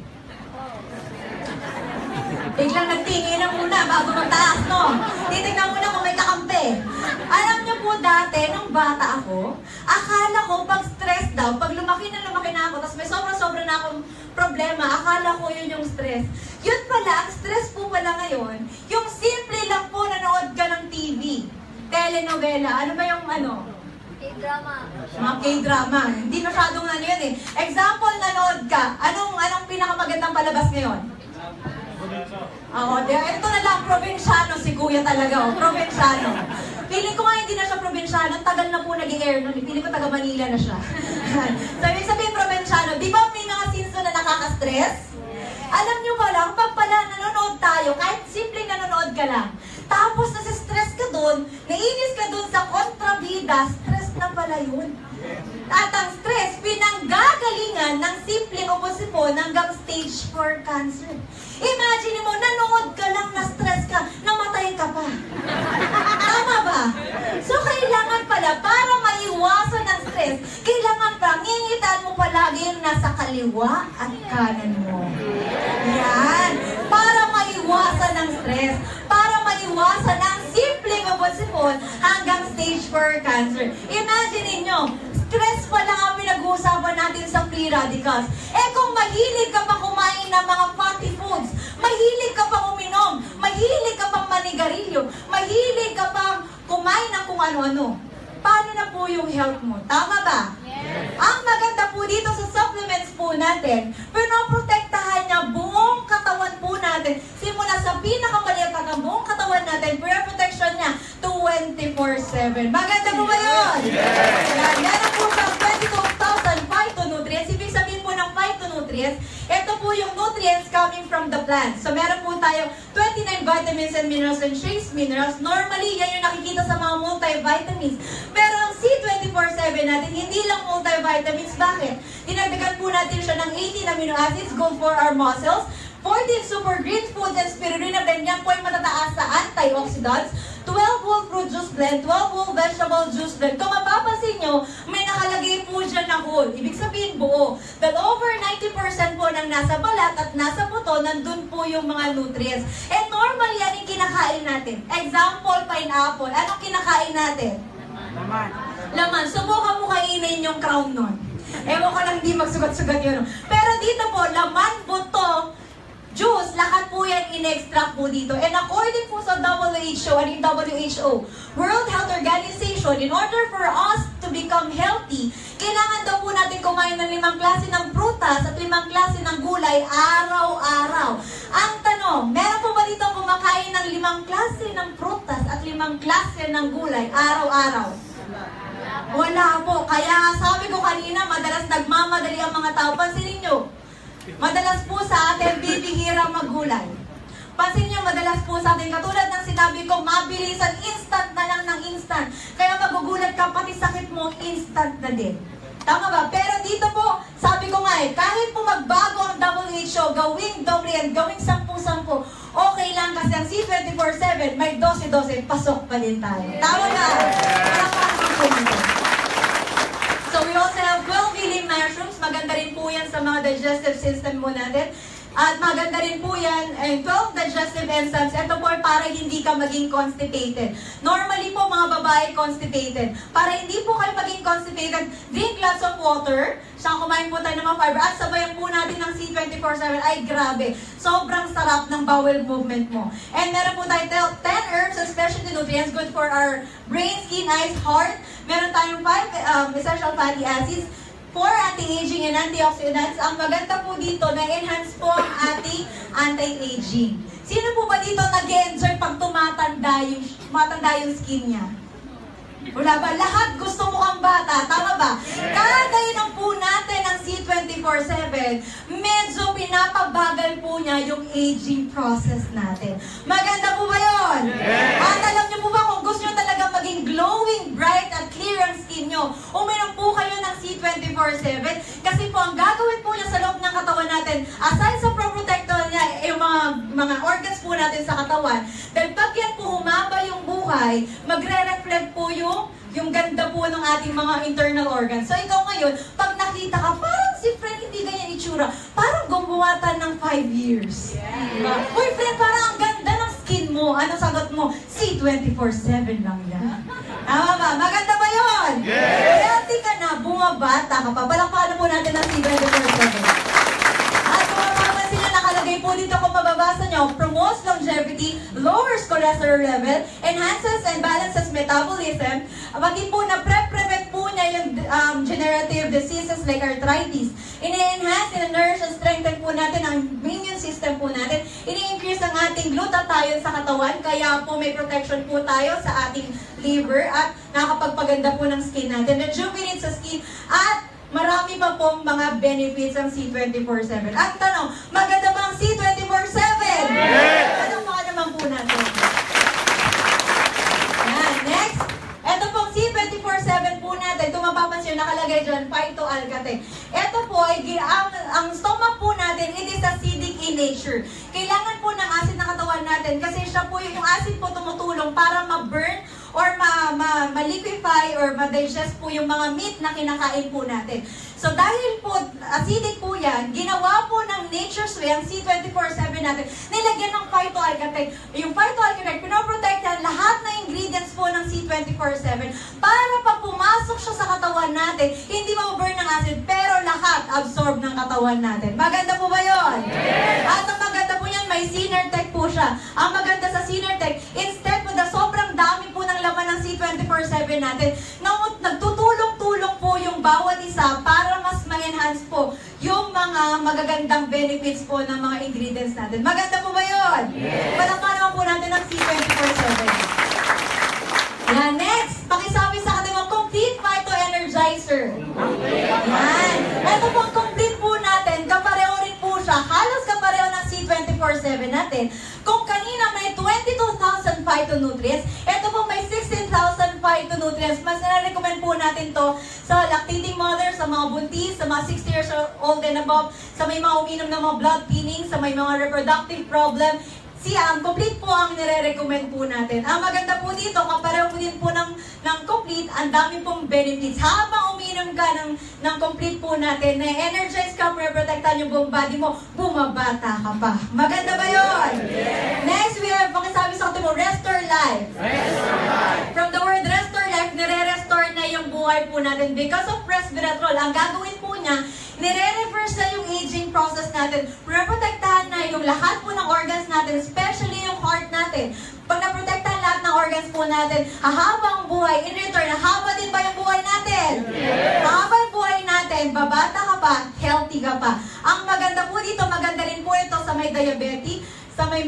Biglang nagtingin na muna bago magtaas, no? Titignan muna kung may kakampi. Alam niyo po dati, nung bata ako, akala ko pag stress daw, pag lumaki na ako, tapos may sobra-sobra na akong problema, akala ko yun yung stress. Yun pala, ang stress po pala ngayon, yung simple lang po nanood ka ng TV, telenovela, ano ba yung ano? K-drama. Mga K-drama. Hindi masyadong ano yun eh. Example, nanood ka, anong pinakamagandang palabas ngayon? Oo, ito na lang, probinsyano si Kuya talaga, oh. Probinsyano. Feeling ko nga hindi na siya probinsyano, tagal na po nag-i-air nun. Feeling ko taga Manila na siya. So, ibig sabihin probinsyano, di ba may mga scenes na nakaka-stress? Alam nyo ba lang, pag pala nanonood tayo, kahit simpleng nanonood ka lang, tapos nasa-stress ka dun, nainis ka dun sa kontrabida, stress na pala yun. At ang stress, pinanggagalingan ng simpleng oposipon hanggang stage 4 cancer. Imagine mo, nanood ka lang, na-stress ka, namatay ka pa. Tama ba? So, kailangan pala, para maiwasan ng stress, kailangan pa, ngingitan mo palagi yung nasa kaliwa at kanan mo. Yan. Para maiwasan ng stress, para maiwasan ang simpleng oposipon hanggang stage 4 cancer. Imagine ninyo, stress pa lang ang pinag-uusapan natin sa free radicals. Eh kung mahilig ka pa kumain ng mga fatty foods, mahilig ka pa uminom, mahilig ka pang manigarilyo, mahilig ka pang kumain ng kung ano-ano, paano na po yung health mo? Tama ba? Yes. Ang maganda po dito sa supplements po natin, pinoprotektahan niya buong katawan po natin. Simula sa pinakamaliit hanggang buong katawan natin, protection niya 24/7. Maganda po ba yun? Yes. Yan, meron po kang 22,000 phytonutrients. Ibig sabihin po ng phytonutrients, ito po yung nutrients coming from the plant. So meron po tayo 29 vitamins and minerals and trace minerals. Normally, yan yung nakikita sa mga multivitamins. Pero ang C24/7 natin, hindi lang multivitamins. Bakit? Dinagdagan po natin siya ng 18 amino acids, good for our muscles, 14 super green foods and spirulina blend. Yan po ay matataas sa antioxidants, 12 whole fruit juice blend, 12 whole vegetable juice blend. Kung mapapansin nyo, may nakalagay po dyan na whole. Ibig sabihin buo. That over 90% po ng nasa balat at nasa buto, nandun po yung mga nutrients. And normal yan yung kinakain natin. Example, pineapple. Anong kinakain natin? Laman. Laman. Subukan mo kainin yung crown nun. Ewan ko lang di magsugat-sugat yun. Pero dito po, laman, buto, juice, lahat po yan in-extract po dito. And according po sa WHO, and in WHO, World Health Organization, in order for us to become healthy, kailangan daw po natin kumain ng 5 klase ng prutas at 5 klase ng gulay araw-araw. Ang tanong, meron po ba dito kumakain ng 5 klase ng prutas at 5 klase ng gulay araw-araw? Wala po. Kaya sabi ko kanina, madalas nagmamadali ang mga tao. Pansinin nyo, madalas po sa atin, bibihira maggulay. Pansin niyo, madalas po sa atin, katulad ng sinabi ko, mabilisan, instant na lang ng instant. Kaya magugulat ka, pati sakit mo, instant na din. Tama ba? Pero dito po, sabi ko nga kahit po magbago ang WHO, gawing doble and gawing 10-10, okay lang kasi ang C24/7, may 12-12, pasok pa din tayo. Tama ba? So we also have 12 healing mushrooms. Maganda rin po yan sa mga digestive system mo natin. At maganda rin po yan, 12 digestive enzymes. Ito po para hindi ka maging constipated. Normally po mga babae constipated. Para hindi po kayo maging constipated, drink lots of water. Siyang kumain po tayo ng mga fiber. At sabayan po natin ng C24/7. Ay grabe, sobrang sarap ng bowel movement mo. And meron po tayo 10 herbs and specialty nutrients good for our brain, skin, eyes, heart. Meron tayong 5 essential fatty acids for anti-aging and antioxidants. Ang maganda po dito, na-enhance po ang ating anti-aging. Sino po ba dito nag-enjoy pag tumatanda yung skin niya? Wala ba? Lahat gusto mo kang bata. Tama ba? Kagainan po natin ang C24/7, medyo pinapabagal po niya yung aging process natin. Maganda po ba yun? At alam niyo po ba kung gusto niyo talaga maging glowing, bright, at clear ang skin niyo, uminom po kayo ng C24/7 kasi po ang gagawin po niya sa loob ng katawan natin, aside sa pro-protector niya, yung mga organs po natin sa katawan, dahil pag yan po humaba yung buhay, magre-reflect po yung ganda po ng ating mga internal organs. So ikaw ngayon, pag nakita ka, parang si friend hindi ganyan itsura, parang gumuwatan ng 5 years. Uy friend, parang ang ganda ng skin mo. Ano sagot mo? C24/7 lang yan. Tama ba? Maganda ba yun? Healthy ka na, bumabata ka pa. Palakpakan po natin ng C24/7. At kung mapapansin nyo, nakalagay po dito kung mababasa nyo, promotes longevity, lowers cholesterol level, enhances and balances metabolism, pati po na prevent po niya yung degenerative diseases like arthritis. Ini-enhance, in-nourish, and strengthen po natin ang immune system po natin. Ini-increase ang ating glutathione sa katawan, kaya po may protection po tayo sa ating liver at nakakapagpaganda po ng skin natin. Rejuvenate sa skin at marami pa pong mga benefits ang C24/7. Ang tanong, maganda ba ang C24/7? Yes! Anong mga naman po natin? Yan, next. Ito pong C24/7 po natin. Kung mapapansin, nakalagay dyan, phytoalkate. Ito po, ay, ang stomach po natin, it is acidic in nature. Kailangan po ng acid ng katawan natin kasi siya po yung acid po tumutulong para ma-burn or ma-liquefy or ma-digest po yung mga meat na kinakain po natin. So dahil po acidic po yan, ginawa po ng Nature's Way, ang C24/7 natin, nilagyan ng phytoalkate. Yung phytoalkate, pinoprotektan lahat na ingredients po ng C24/7 para pag pumasok siya sa katawan natin, hindi ma-burn ng acid, pero lahat absorb ng katawan natin. Maganda po ba yun? Yes! At ang maganda po yan, may Synertech po siya. Ang maganda sa Synertech, instead po na sobrang dami po ng laman ng C24/7 natin, nagtutulong-tulong po yung bawat isa para mas ma-enhance po yung mga magagandang benefits po ng mga ingredients natin. Maganda po ba yun? Yes! Palakpakan naman po natin ng C24/7. Yan, next, pakisabi sa ating mga complete Phyto Energizer. Yan. Ito pong complete po natin, kapareho rin po siya. Halos kapareho ng C24/7 natin. Kung kanina may 22,000 phytonutrients, ito po may 16,000 phytonutrients. Mas na-recommend po natin to sa lactating mother, sa mga buntis, sa mga 60 years old and above, sa may mga uminom ng mga blood thinning, sa may mga reproductive problem. Complete po ang nire-recommend po natin. Ang maganda po dito, kapareho po din po ng complete, ang dami pong benefits. Habang uminom ka ng complete po natin, na-energize ka, protektahan yung buong body mo, bumabata ka pa. Maganda ba yun? Yes! Next, we have, pakisabi sa atin mo, Restore Life. Restore life! From the word Restore Life, nire-restore na yung buhay po natin. Because of resveratrol, ang gagawin po niya, nire-reverse na yung aging process natin. Protektahan na yung lahat po ng organs natin, especially yung heart natin. Pag naprotektahan lahat ng organs po natin, hahaba ang buhay. In return, hahaba din ba yung buhay natin? Yes! Hahaba yung buhay natin, babata ka pa, healthy ka pa. Ang maganda po dito, maganda rin po ito sa may diabetes, sa may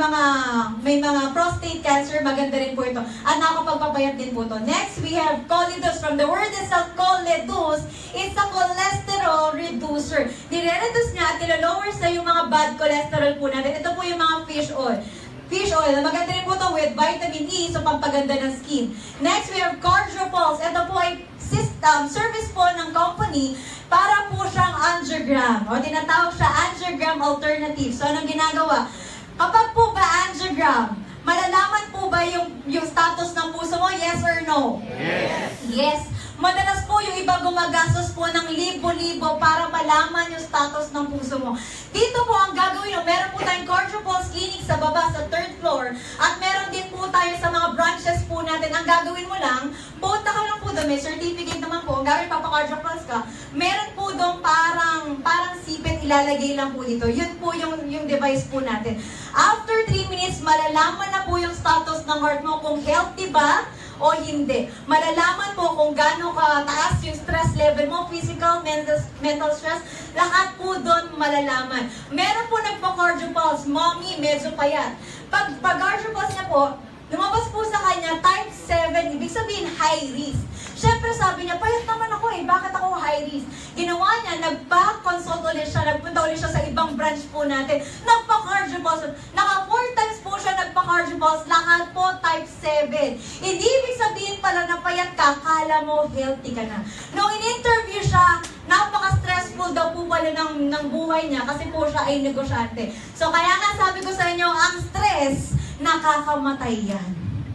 mga prostate cancer, maganda rin po ito. At nakakapagpapayat din po ito. Next, we have choleduz. From the word itself, choleduz, it's a cholesterol reducer. Nire-reduce niya at nilolower sa yung mga bad cholesterol po natin. Ito po yung mga fish oil. Fish oil, maganda rin po ito with vitamin E, so pampaganda ng skin. Next, we have Cardiopulse. Ito po ay service po ng company para po siyang angiogram. O tinatawag siya angiogram alternative. So anong ginagawa? Kapag po ba angiogram, malalaman po ba yung status ng puso mo? Yes or no? Yes! Yes. Madalas po yung iba gumagastos po ng libo-libo para malaman yung status ng puso mo. Dito po ang gagawin nyo, meron po tayong Cardiopulse Clinic sa baba, sa 3rd floor. At meron din po tayo sa mga branches po natin. Ang gagawin mo lang, punta ka lang po doon, may certificate naman po. Ang gagawin papa-Cardiopulse ka, meron po doon parang sipit, ilalagay lang po dito. Yun po yung device po natin. After 3 minutes, malalaman na po yung status ng heart mo kung healthy ba o hindi. Malalaman po kung gaano kataas yung stress level mo, physical, mental stress, lahat po doon malalaman. Meron po nagpa-Cardiopulse, mommy, medyo payat. Pag Cardiopulse niya po, lumabas po sa kanya, type 7, ibig sabihin high risk. Siyempre sabi niya, payat naman ako bakit ako high risk? Ginawa niya, nagpa-consult ulit siya, nagpunta ulit siya sa ibang branch po natin, nagpa-Cardiopulse, naka 4 times po siya nagpa-Cardiopulse, lahat po type 7. Hindi ibig sabihin pala na payat ka, kala mo healthy ka na. Nung in-interview siya, napaka-stressful daw po pala ng buhay niya kasi po siya ay negosyante. So kaya nga sabi ko sa inyo, ang stress, nakakamatay yan.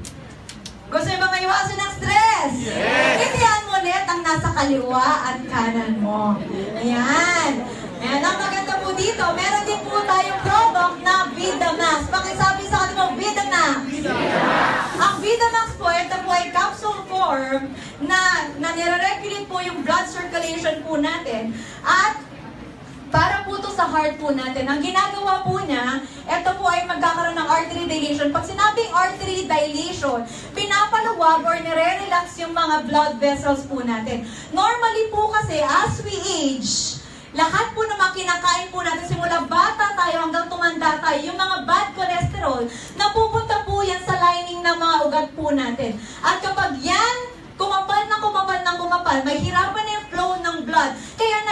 Gusto niyo ba maiwasan ng stress? Yes! Itihan mo ulit ang nasa kaliwa at kanan mo. Ayan. Ayan, ang maganda po dito, meron din po tayong product na Vidamax. Pakisabi sa kanila, Vidamax. Ang Vidamax po, ito po ay capsule form na nire-regulate po yung blood circulation po natin. At para po to sa heart po natin. Ang ginagawa po niya, ito po ay magkakaroon ng artery dilation. Pag sinabing artery dilation, pinapaluwag or nire-relax yung mga blood vessels po natin. Normally po kasi, as we age, lahat po ng mga kinakain po natin, simula bata tayo hanggang tumanda tayo, yung mga bad cholesterol, napupunta po yan sa lining ng mga ugat po natin. At kapag yan, kumapal, mahirapan na yung flow ng blood. Kaya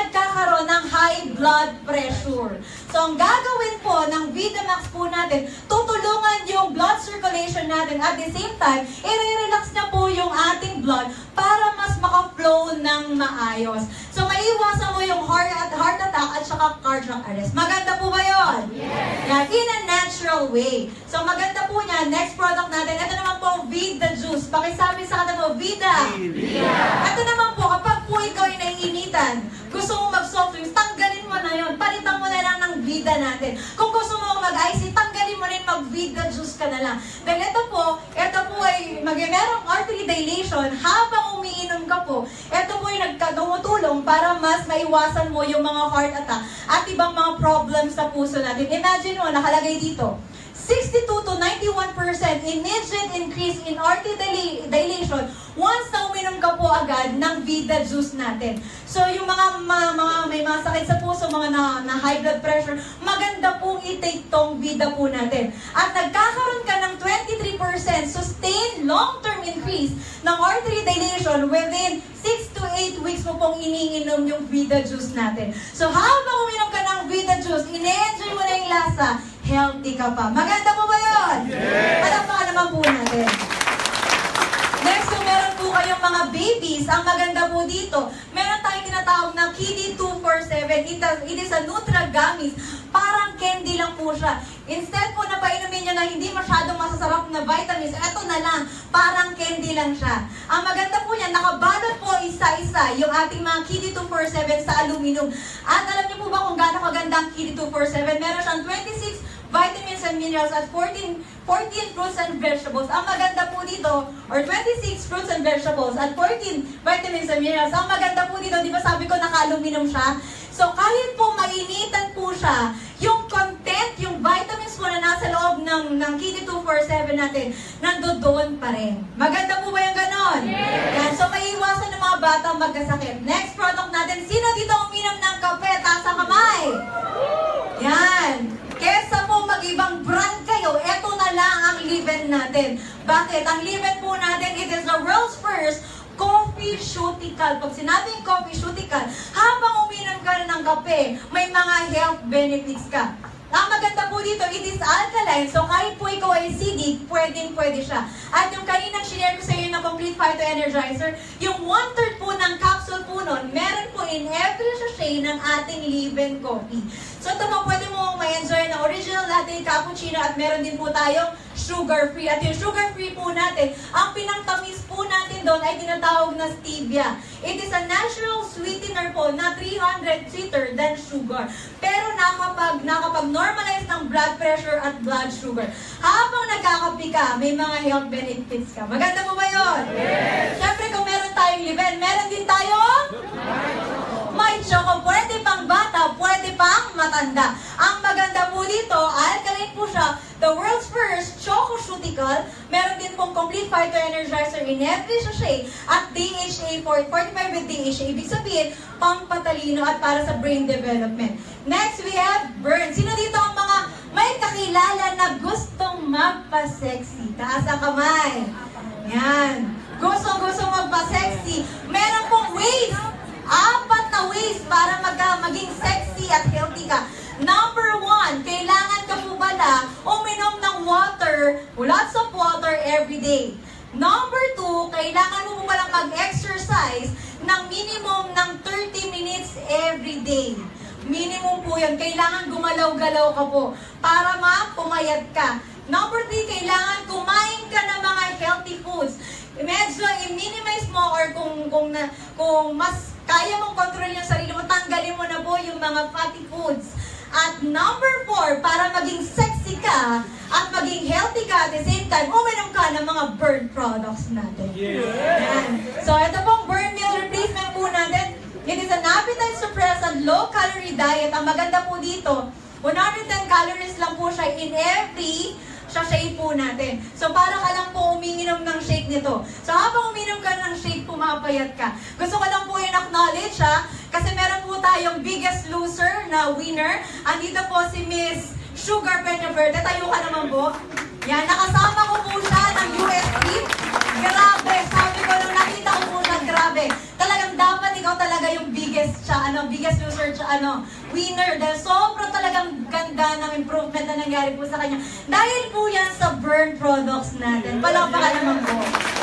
So, ang gagawin po ng Vitamax po natin, tutulungan yung blood circulation natin. At the same time, i-relax na po yung ating blood para mas maka-flow ng maayos. So, maiiwasan mo yung heart attack at saka cardiac arrest. Maganda po ba yun? Yes! Yan, in a natural way. So, maganda po niya. Next product natin, ito naman po, Vida Juice. Pakisabi sa kata mo, Vida! Vida! Ito naman po, kapag po ikaw ay naiinitan, gusto mo mag-soft drinks, tanggalin mo na yun. Palitan mo na lang ng Vida natin. Kung gusto mo mag-icy, tanggalin mo rin mag-Vida Juice ka na lang. Dahil ito po ay merong artery dilation habang umiinom ka po. Ito po ay nagtumutulong para mas maiwasan mo yung mga heart attack at ibang mga problems sa puso natin. Imagine mo, nakalagay dito, 62 to 91% immediate increase in artery dilation once na uminom ka po agad ng Vida Juice natin. So, yung may mga sakit sa puso, mga na high blood pressure, maganda pong i-take tong Vida po natin. At nagkakaroon ka ng 23% sustained long-term increase ng artery dilation within 6 to 8 weeks mo pong iniinom yung Vida Juice natin. So, habang uminom ka ng Vida Juice, ine-enjoy mo na yung lasa, healthy ka pa. Maganda po ba yun? Yes! Palakpakan naman po natin. Next, kung meron po kayong mga babies, ang maganda po dito, meron tayong tinatawag na Kiddy 247. It is a Nutra Gummies. Parang candy lang po siya. Instead po na painumin nyo na hindi masyadong masasarap na vitamins, eto na lang, parang candy lang siya. Ang maganda po niya, nakabalot po isa-isa yung ating mga Kiddy 247 sa aluminum. At alam niyo po ba kung gaano kaganda ang Kiddy 247? Meron siyang 26 vitamins and minerals at 14 fruits and vegetables. Ang maganda po dito, or 26 fruits and vegetables at 14 vitamins and minerals. Ang maganda po dito, di ba sabi ko naka-aluminum siya? So kahit po mainitan po siya, yung content, yung vitamins po na nasa loob ng Kiddy 247 natin, nandoon pa rin. Maganda po ba yung ganon? Yes! Yan. So maiiwasan ng mga batang magkasakit. Next product natin, sino dito uminom ng kape? Taas ang kamay! Yan. Kesa po mag-ibang brand kayo, eto na lang ang Liven natin. Bakit? Ang Liven po natin, it is the world's first coffee-ceutical. Pag sinabing coffee-ceutical, habang uminom ka ng kape, may mga health benefits ka. Ang maganda po dito, it is alkaline. So kahit po ikaw ay acidic, pwede siya. At yung kaninang share ko sa inyo na Complete Phyto Energizer, yung 1/3 po ng capsule po nun, meron po in every sachet ng ating Liven Coffee. So ito po, pwede mo ma-enjoy na original latte cappuccino at meron din po tayong sugar-free. At yung sugar-free po natin, ang pinangtamis po natin doon ay tinatawag na stevia. It is a natural sweetener po na 300 sweeter than sugar. Pero nakapag-normalize ng blood pressure at blood sugar. Habang nagkakape ka, may mga health benefits ka. Maganda po ba yun? Yes! Siyempre, kung meron tayong Liven, meron din tayong may choco. Pwede pang bata, pwede pang matanda. Ang maganda po dito, alkaline po siya, the world's first choco-ceutical. Meron din pong Complete Phyto Energizer in every sachet at DHA 45 with DHA. Ibig sabihin, pampatalino at para sa brain development. Next, we have Burn. Sino dito ang mga may kakilala na gustong magpa-sexy? Taas ang kamay. Yan. Gustong magpa-sexy. Meron pong ways. 4 na ways para maging sexy at healthy ka. Number 1, kailangan ka po pala uminom ng water, lots of water every day. Number 2, kailangan mo po palang mag-exercise ng minimum ng 30 minutes every day. Minimum po yan. Kailangan gumalaw-galaw ka po para pumayat ka. Number 3, kailangan kumain ka ng mga healthy foods. Medyo i-minimize mo or kung mas kaya mong control yung sarili mo, tanggalin mo na po yung mga fatty foods. At number 4, para maging sexy ka at maging healthy ka at the same time, uminom ka ng mga burn products natin. Yeah. So, ito pong burn meal replacement po natin. It is an appetite suppressant, low-calorie diet. Ang maganda po dito, 110 calories lang po siya in every sachet po natin. So, para ka lang po umiinom ng shake nito. So, habang uminom ka ng shake, pumapayat ka. Gusto ko lang po yung acknowledge, ha? Kasi meron po tayong biggest loser na winner. Andito po si Miss Sugar Peñaverde. Tayo ka naman po. Yan, nakasama ko po siya ng USB. Grabe, sabi ko nung nakita ko po siya, grabe. Talagang dapat ikaw talaga yung biggest loser, winner. Dahil sobrang talagang talaga ng improvement na nangyari po sa kanya. Dahil po yan sa burn products natin. Palakpakan naman po.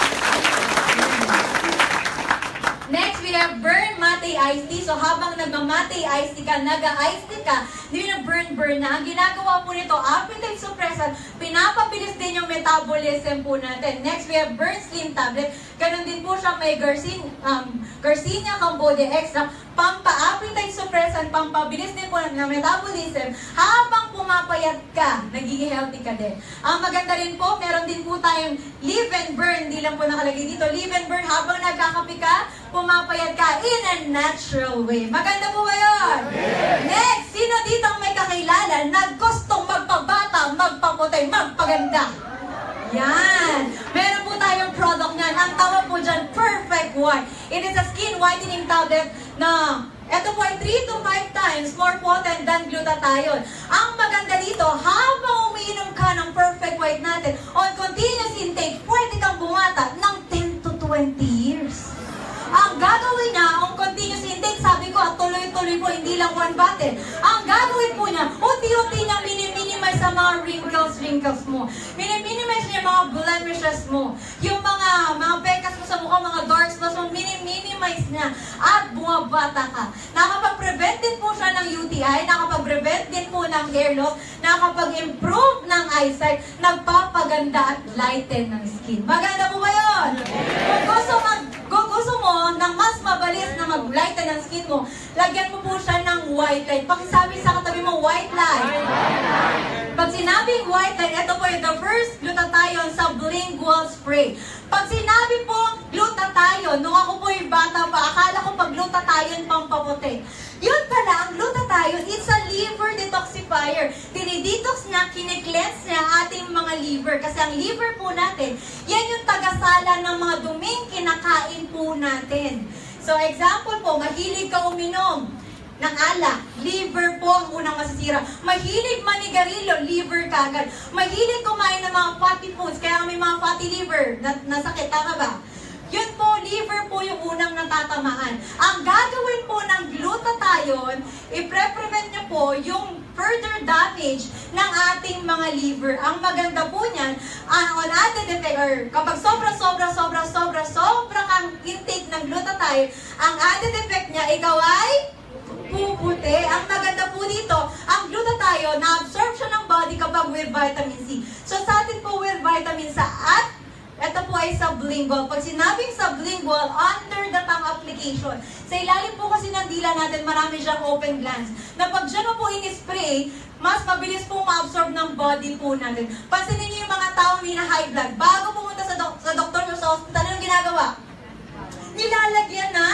Next, we have burn mate iced tea. So, habang nagmamate iced tea ka, naga-iced tea ka, hindi na burn na. Ang ginagawa po nito, appetite suppressant, pinapabilis din yung metabolism po natin. Next, we have burn slim tablet. Ganon din po siya, may Garcinia Cambodia extract, pampa-appetite suppressant, pampabilis din po ng metabolism. Habang pumapayat ka, nagiging healthy ka din. Ang maganda rin po, meron din po tayong live and burn. Hindi lang po nakalagay dito. Live and burn, habang nagkakape ka, pumapayat ka in a natural way. Maganda po ba yun? Next, sino dito ang may kakilala na gustong magpabata, magpaputi, magpaganda? Yan. Meron po tayong product niyan. Ang tawag po dyan, Perfect White. It is a skin whitening tablet na ito po ay 3 to 5 times more potent than glutathione. Ang maganda dito, habang umiinom ka ng Perfect White natin, on continuous intake, pwede kang bumata ng 10 to 20 years. Ang gagawin niya, ang continuous intake, sabi ko, at tuloy-tuloy po, hindi lang one bottle. Ang gagawin po niya, unti-unti niya minimize ang mga wrinkles mo. Minimize niya mga blemishes mo. Yung mga pekas mo sa mukha, mga dark spots mo, minimize niya. At bumabata ka. Nakapag-prevent din po siya ng UTI, nakapag-prevent din po ng hair loss, nakapag-improve ng eyesight, nagpapaganda at lighten ng skin. Maganda po ba yun? Kung gusto mo ng mas mabalis na mag-lighten ng skin mo, lagyan mo po siya ng white light. Pakisabi sa katabi mo, white light. Pag sinabing white light, ito po yung the first glutathione sublingual spray. Pag sinabi po glutathione, nung ako po yung bata pa, akala ko pag glutathione pampaputi. Yun pala, ang glutathione, it's a liver detoxifier. Dinidetox niya, kinikleanse niya ating mga liver. Kasi ang liver po natin, yan yung tagasala ng mga duming kinakain po natin. So example po, mahilig ka uminom ng alak, liver po ang unang masisira. Mahilig manigarilyo, liver kagad. Mahilig kumain ng mga fatty foods, kaya may mga fatty liver na sakit, tama ba? Yun po, liver po yung unang natatamaan. Ang gagawin po ng glutathione, i-prevent nyo po yung further damage ng ating mga liver. Ang maganda po niyan, on added effect, or kapag sobra kang intake ng glutathione, ang added effect niya, ikaw ay puputi. Ang maganda po dito, ang glutathione, na-absorb siya ng body kapag with vitamin C. So sa atin po with vitamin C at ito po ay sublingual. Pag sinabing sublingual, under the tongue application. Sa ilalim po kasi ng dila natin, marami siyang open glands. Na pag dyan mo po in-spray, mas mabilis po ma-absorb ng body po natin. Pansinin niyo yung mga taong may na high blood. Bago pumunta sa doktor o sa hospital, anong ginagawa? Nilalagyan ng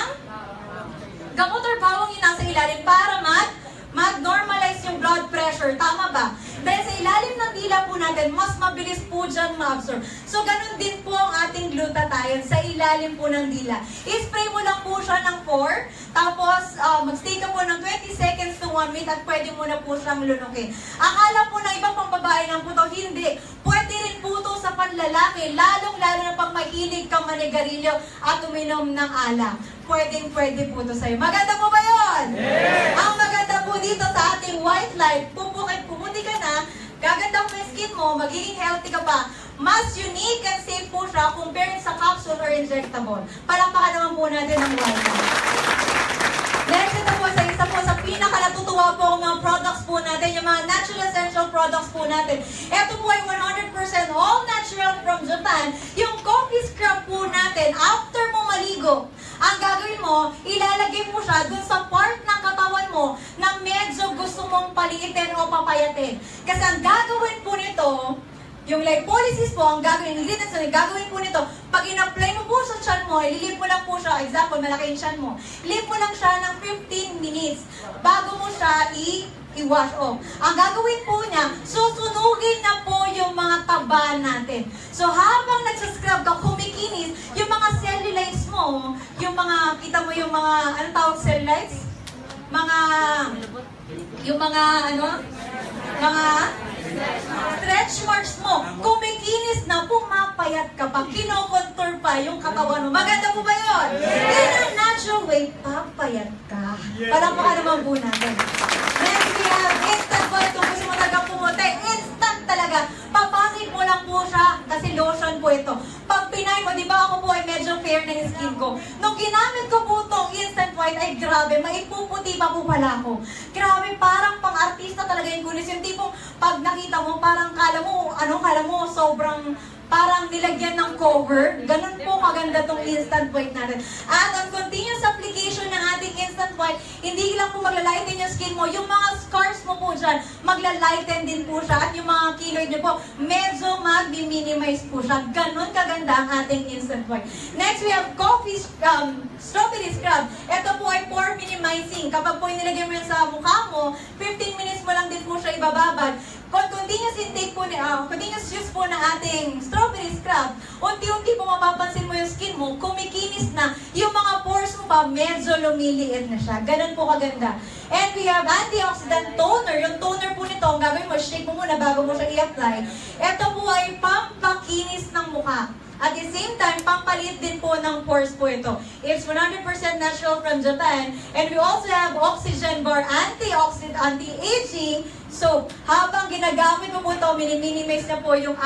gamot or bawang yung nasa ilalim para mag-normalize yung blood pressure. Tama ba? Dahil sa ilalim ng dila po natin, mas mabilis po dyan ma-absorb. So, ganun din po ang ating glutathione sa ilalim po ng dila. I-spray mo lang po siya ng 4, tapos mag-stay ka po ng 20 seconds to 1 minute at pwede mo na po siyang lunukin. Akala po ng ibang pambabae ng puto, hindi. Pwede rin po ito sa panlalaki, lalong-lalo na pag mahilig kang manigarilyo at uminom ng alak. Pwede po ito sa'yo. Maganda po ba yun? Yes! Ang maganda po dito sa ating white light, pumuti ka na, gaganda po yung skin mo, magiging healthy ka pa. Mas unique and safe po siya compared sa capsule or injectable. Palakpakan naman po natin ang white light. Next, ito po sa isa po sa pinaka-natutuwa po ang mga products po natin, yung mga natural essential products po natin. Ito po ay 100% all natural from Japan. Yung coffee scrub po natin, after mo maligo, ang gagawin mo, ilalagay mo siya dun sa part ng katawan mo na medyo gusto mong paliitin o papayatin. Kasi ang gagawin po nito, yung lipolysis po, ang gagawin, gagawin po nito, pag in-apply mo po sa tiyan mo, ililip mo lang po siya, example, malaki yung tiyan mo, ilip mo lang siya ng 15 minutes bago mo siya i-wash off. Ang gagawin po niya, susunugin na po yung mga taba natin. So habang nagsascrub ka, kumikinis, yung mga cellulites mo, yung mga, kita mo yung mga, anong tawag cellulites? Mga stretch marks mo, kumikinis na, pumapayat ka pa, kinokontour pa yung katawan mo. Maganda po ba yun? In a natural way, papayat ka. Palakpakan naman po natin. Next, we have instant white. Kung gusto mo kasi lotion po ito. Pag pinay ko, di ba ako po ay medyo fair na yung skin ko. Nung ginamit ko po itong Instant White, ay grabe, maipuputi pa po pala ako. Grabe, parang pang-artista talaga yung kunis. Yung tipong pag nakita mo, parang kala mo, sobrang parang nilagyan ng cover. Ganun po kaganda tong Instant White natin. At on continuous application ng ating Instant White, hindi lang po maglalighten yung skin mo, yung mga scars mo po dyan, maglalighten din po siya. At yung mga keloid nyo po, medyo mag-minimize po siya. Ganun kaganda ang ating Instant White. Next, we have strawberry scrub. Ito po ay pore minimizing. Kapag po nilagay mo yan sa mukha mo, 15 minutes mo lang din po siya ibababad. Continuous intake po, continuous use po na ating strawberry scrub, unti-unti po mapapansin mo yung skin mo, kumikinis na, yung mga pores mo pa, medyo lumiliit na siya. Ganun po kaganda. And we have antioxidant toner. Yung toner po nito, ang gagawin mo, shake mo muna bago mo siya i-apply. Ito po ay pampakinis ng mukha. At the same time, pampalit din po ng pores po ito. It's 100% natural from Japan. And we also have Oxygen Bar Antioxidant Anti-Aging. So, habang ginagamit mo po ito, minimize na po yung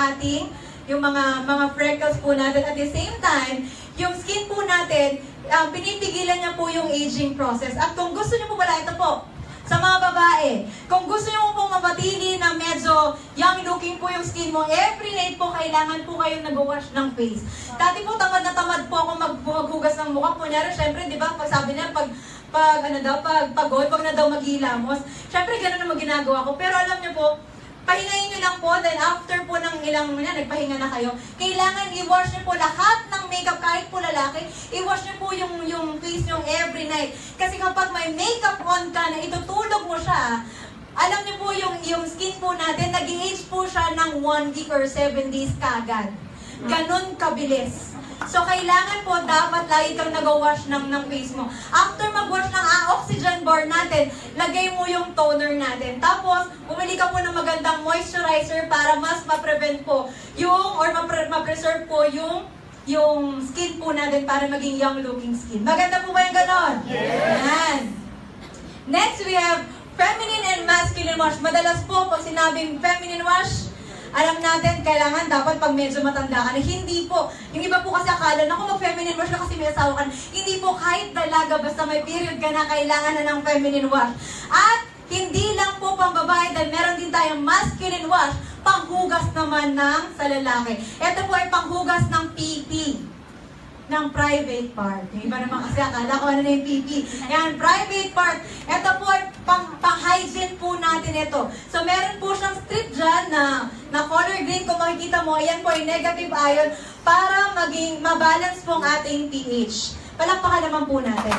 mga freckles po natin. At the same time, yung skin po natin, pinipigilan niya po yung aging process. At kung gusto niyo po pala, ito po, sa mga babae, kung gusto nyo pong mabatili na medyo young looking po yung skin mo, every night po kailangan po kayong nag-wash ng face. Dati po tamad na tamad po ako maghugas ng mukha. Kunyari, syempre, di ba, pag sabi nila, pag pagod, wag na daw maghilamos. Syempre, gano'n naman ginagawa ko. Pero alam niyo po, pahingayin nyo lang po, then after po ng ilang nagpahinga na kayo, kailangan i-wash nyo po lahat ng makeup, kahit po lalaki, i-wash nyo po yung face nyo every night. Kasi kapag may makeup on ka na itutulog mo siya, alam nyo po yung skin po natin, nag-age po siya ng 1 week or 7 days kaagad. Ganon kabilis. So, kailangan po, dapat lagi kang nag-wash ng face mo. After mag-wash ng oxygen bar natin, lagay mo yung toner natin. Tapos, bumili ka po ng magandang moisturizer para mas ma-prevent po ma-preserve po yung skin po natin para maging young-looking skin. Maganda po ba yung ganon? Yes! Yan. Next, we have feminine and masculine wash. Madalas po, pag sinabing feminine wash, alam natin, kailangan dapat pag medyo matanda ka na. Hindi po. Yung iba po kasi akala, naku, mag-feminine wash na kasi may asawa ka na. Hindi po, kahit dalaga, basta may period ka na, kailangan na ng feminine wash. At hindi lang po pang babae, dahil meron din tayong masculine wash, panghugas naman ng sa lalaki. Ito po ay panghugas ng pipi, ng private part. Yung iba naman kasi akala ko ano na yung pipi. Yan, private part. Ito po ay pang-hygiene po natin ito. So, meron po siyang strip dyan na color green. Kung makikita mo, yan po ay negative ion para maging mabalance po ang ating pH. Palakpakan naman po natin.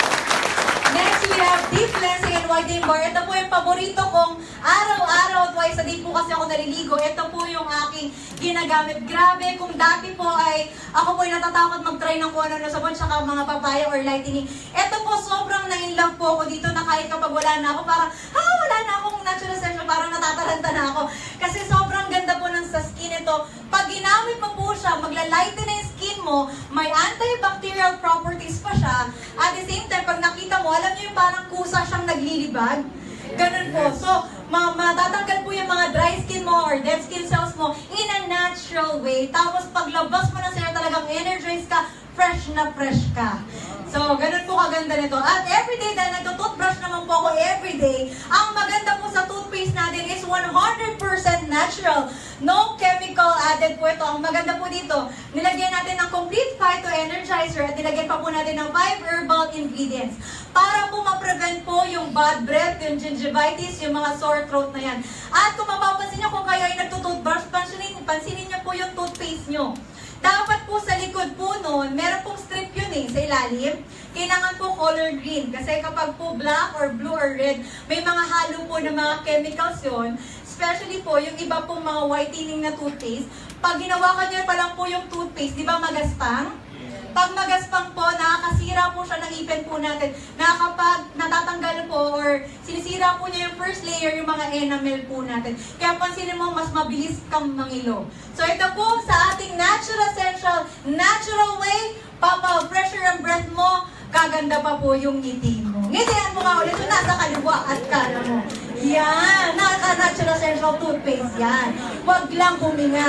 Next, we have deep cleansing and whitening bar. Ito po yung paborito kong araw-araw, twice a day po kasi ako naliligo. Ito po yung aking ginagamit. Grabe, kung dati po ay ako po ay natatakot mag-try ng kung ano sabon, saka mga papaya or lightening. Ito po, sobrang na-inlove po ako dito na kahit kapag wala na ako, parang, wala na akong natural essential, parang natataranta na ako. Kasi sobrang ganda po ng sa skin ito. Pag ginamit mo po siya, magla-lighten na yung skin mo, may antibacterial properties pa siya. At the same time, pag nakita mo, alam niyo yung parang kusa siyang naglilibag. Ganun po. So, matatanggal po yung mga dry skin mo or dead skin cells mo in a natural way. Tapos, paglabas mo na sila talagang energized ka, fresh na fresh ka. So, ganun po kaganda nito. At everyday, dahil nagtutoothbrush naman po ako everyday, ang maganda po sa toothpaste natin is 100% natural. No chemical added po ito. Ang maganda po dito, nilagyan natin ng complete phyto-energizer at nilagyan pa po natin ng 5 herbal ingredients para po ma-prevent po yung bad breath, yung gingivitis, yung mga sore throat na yan. At kung mapapansin nyo, kung kayo ay nagtutoothbrush, pansinin nyo po yung toothpaste nyo. Dapat po sa likod po noon, meron pong strip yun sa ilalim. Kailangan po color green. Kasi kapag po black or blue or red, may mga halo po ng mga chemicals yun. Especially po, yung iba pong mga whitening na toothpaste. Pag ginawakan nyo pa lang po yung toothpaste, di ba magaspang? Pag magaspang po, nakakasira po siya ng ipin po natin. Na kapag natatanggal po or sinisira po niya yung first layer, yung mga enamel po natin. Kaya pansinin mo, mas mabilis kang mangilo. So ito po sa ating natural essential, natural way, papa-pressure ang breath mo, kaganda pa po yung ngiti mo. Ngitian mo nga ulit, so nasa kaliwa at kanan mo. Yan, naka-natural essential toothpaste yan. Huwag lang huminga.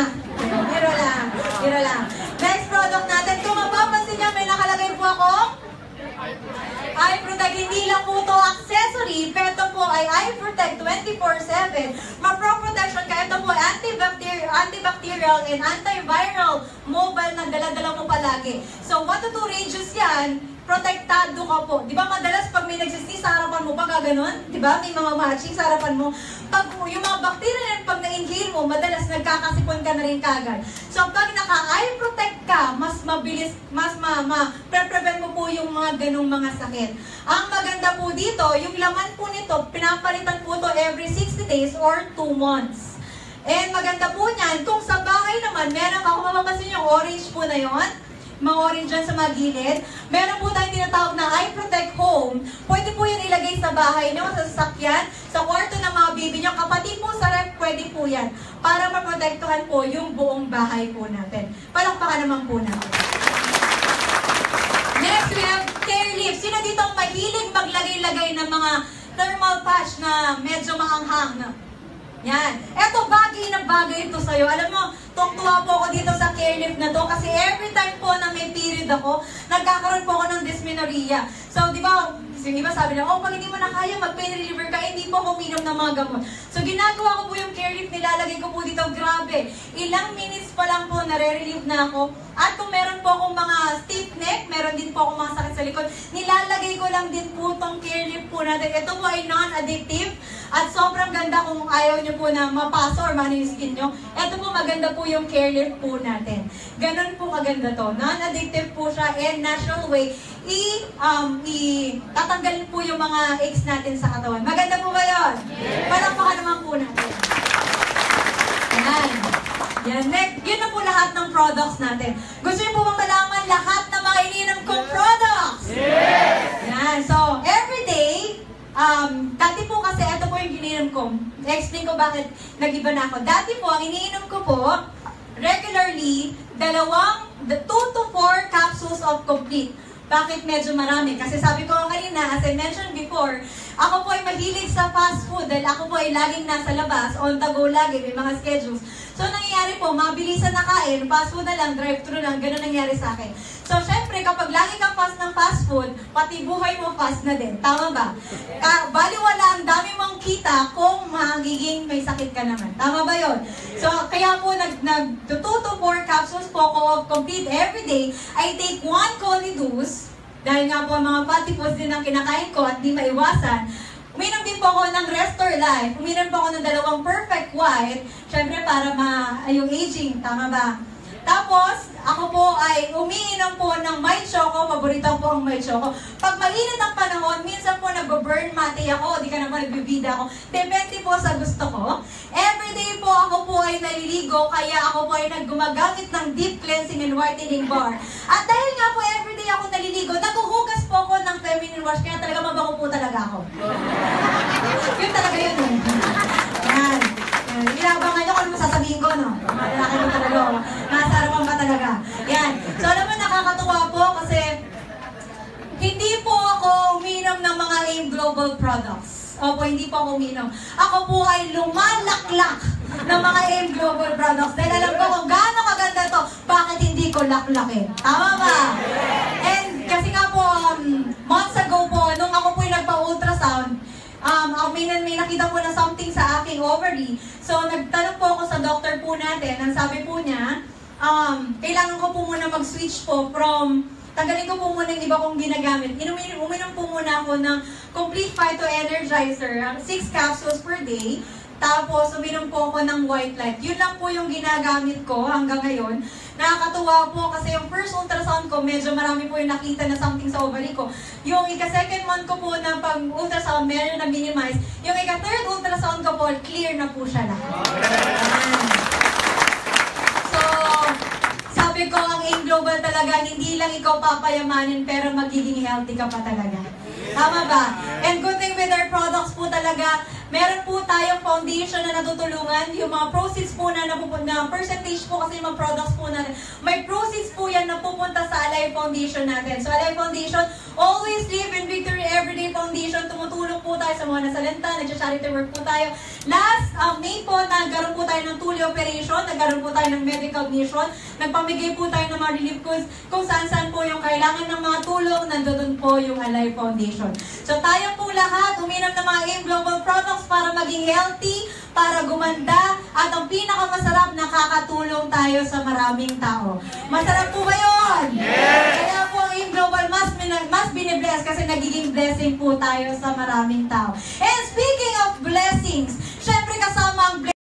Biro lang. Biro lang. Next product natin. Kung mapapansin niya, may nakalagay po akong Eye Protect. Hindi lang po ito accessory, pero ito po ay Eye Protect 24/7. Ma-pro-protection ka. Ito po antibacterial and antiviral mobile na dala-dala mo palagi. So, 1 to 2 ranges yan. Protektado ka po. Di ba madalas pag may nagsisneeze sa harapan mo, pag gano'n? Di ba? May mga matching sa harapan mo. Pag yung mga bacteria na pag na-inhale mo, madalas nagkakasipon ka na rin kagad. So pag naka-eye protect ka, mas mabilis, mas pre-prevent mo po yung mga ganong mga sakit. Ang maganda po dito, yung laman po nito, pinapalitan po to every 60 days or 2 months. And maganda po niyan, kung sa bahay naman, meron ako mapapasin yung orange po na yon, mga orange dyan sa mga gilid. Meron po tayong tinatawag na Eye Protect Home. Pwede po yan ilagay sa bahay nyo, sa sasakyan, sa kwarto ng mga baby nyo. Kapatid po sa ref, pwede po yan. Para maprotektuhan po yung buong bahay po natin. Palakpakan naman po natin. Next, we have Care Leaf. Sino dito ang mahilig maglagay-lagay ng mga thermal patch na medyo maanghang? Yan. Eto, bagay na bagay ito sa'yo. Alam mo, tuwa po ako dito sa Care Leaf na to kasi every time po na may period ako, nagkakaroon po ako ng dysmenorrhea. So, di ba, yung iba sabi na, oh, pag hindi mo na kaya, mag-pain reliever ka, hindi po ako uminom ng mga gamot. So, ginagawa ko po yung Care Leaf, nilalagay ko po dito, grabe. Ilang minutes pa lang po, nare-relieve na ako. At kung meron po akong mga stiff neck, meron din po akong mga sakit sa likod, nilalagay ko lang din po itong Care Leaf po natin. Ito po ay non-addictive at sobrang ganda kung ayaw nyo po na mapaso or mano yung skin nyo. Ito po maganda po yung Care Leaf po natin. Ganon po maganda to. Non-addictive po siya and natural way. Tatanggalin po yung mga aches natin sa katawan. Maganda po ba yun? Yes. Palakpakan naman po natin. Yan. Yan. Next, yun na po lahat ng products natin. Gusto niyo po bang malaman lahat ng mga ininom kong products? Yes! Yan. So, everyday, dati po kasi, ito po yung ininom ko. I-explain ko bakit nag-iba na ako. Dati po, ang iniinom ko po, regularly, 2 to 4 capsules of complete. Bakit medyo marami? Kasi sabi ko kanina, as I mentioned before, ako po ay mahilig sa fast food dahil ako po ay laging nasa labas, on the go lagi, may mga schedules. So, nangyayari po, mabilisan na kain, fast food na lang, drive-thru lang, gano'n nangyari sa akin. So, syempre, kapag lagi kang fast ng fast food, pati buhay mo fast na din. Tama ba? Baliwala, ang dami mong kita kung magiging may sakit ka naman. Tama ba yon? So, kaya po, 2 to 4 capsules po ko of complete every day. I take 1 Colidus, dahil nga po mga fatty foods din ang kinakain ko at di maiwasan. Uminom din po ako ng Restore Life. Uminom po ako ng 2 Perfect White. Syempre, para yung aging. Tama ba? Tapos, ako po ay umiinom po ng Mild Choco. Paborito po ang Mild Choco. Pag mainit ang panahon, minsan po nag-burn mati ako, di ka naman nagbibida ako. Depende po sa gusto ko. Everyday po ako po ay naliligo, kaya ako po ay gumagamit ng deep cleansing and whitening bar. At dahil nga po everyday ako naliligo, naguhugas po ako ng feminine wash, kaya talaga mabango po talaga ako. Yun talaga yun eh. Yan. Inabangan nyo kung ano masasabihin ko, no? Malaki mo talaga. Nasa harapan ba talaga? Yan. So, alam mo, nakakatuwa po kasi hindi po ako uminom ng mga AIM Global products. Opo, hindi po ako uminom. Ako po ay lumalaklak ng mga AIM Global products. Dahil alam ko kung gaano kaganda to, bakit hindi ko laklakin? Tama ba? And kasi nga po, months ago po, nung ako po yung nagpa-ultrasound, may nakita po na something sa aking ovary. So, nagtanong po ako sa doctor po natin. Ang sabi po niya, kailangan ko po muna mag-switch po from, tanggalin ko po muna yung iba kong ginagamit. Uminom po muna ako ng Complete Phyto Energizer, 6 capsules per day. Tapos, uminom po ako ng White Light. Yun lang po yung ginagamit ko hanggang ngayon. Nakakatuwa po kasi yung first ultrasound ko, medyo marami po yung nakita na something sa ovary ko. Yung ika-second month ko po na pag-ultrasound, meron na minimize. Yung ika-third ultrasound ko po, clear na po siya lahat. So, sabi ko, ang AIM Global talaga, hindi lang ikaw papayamanin, pero magiging healthy ka pa talaga. Tama ba? And good thing with our products po talaga, meron po tayong foundation na natutulungan. Yung mga proceeds po na napupunta, percentage po kasi yung mga products po natin. May proceeds po yan na pupunta sa Alive Foundation natin. So Alive Foundation, Always Live in Victory Everyday Foundation. Tumutulong po tayo sa mga nasalanta, nag-charity work po tayo. Last May po, nagkaroon po tayo ng tuli operation, nagkaroon po tayo ng medical mission, nagpamigay po tayo ng mga relief goods kung saan-saan po yung kailangan ng mga tulong, nandoon po yung Alive Foundation. So tayo po lahat, uminom ng mga AIM Global Products para maging healthy, para gumanda, at ang pinakamasarap, nakakatulong tayo sa maraming tao. Masarap po ba yun? Yes! Kaya po ang AIM Global mas binibless kasi nagiging blessing po tayo sa maraming tao. And speaking of blessings, syempre kasama ang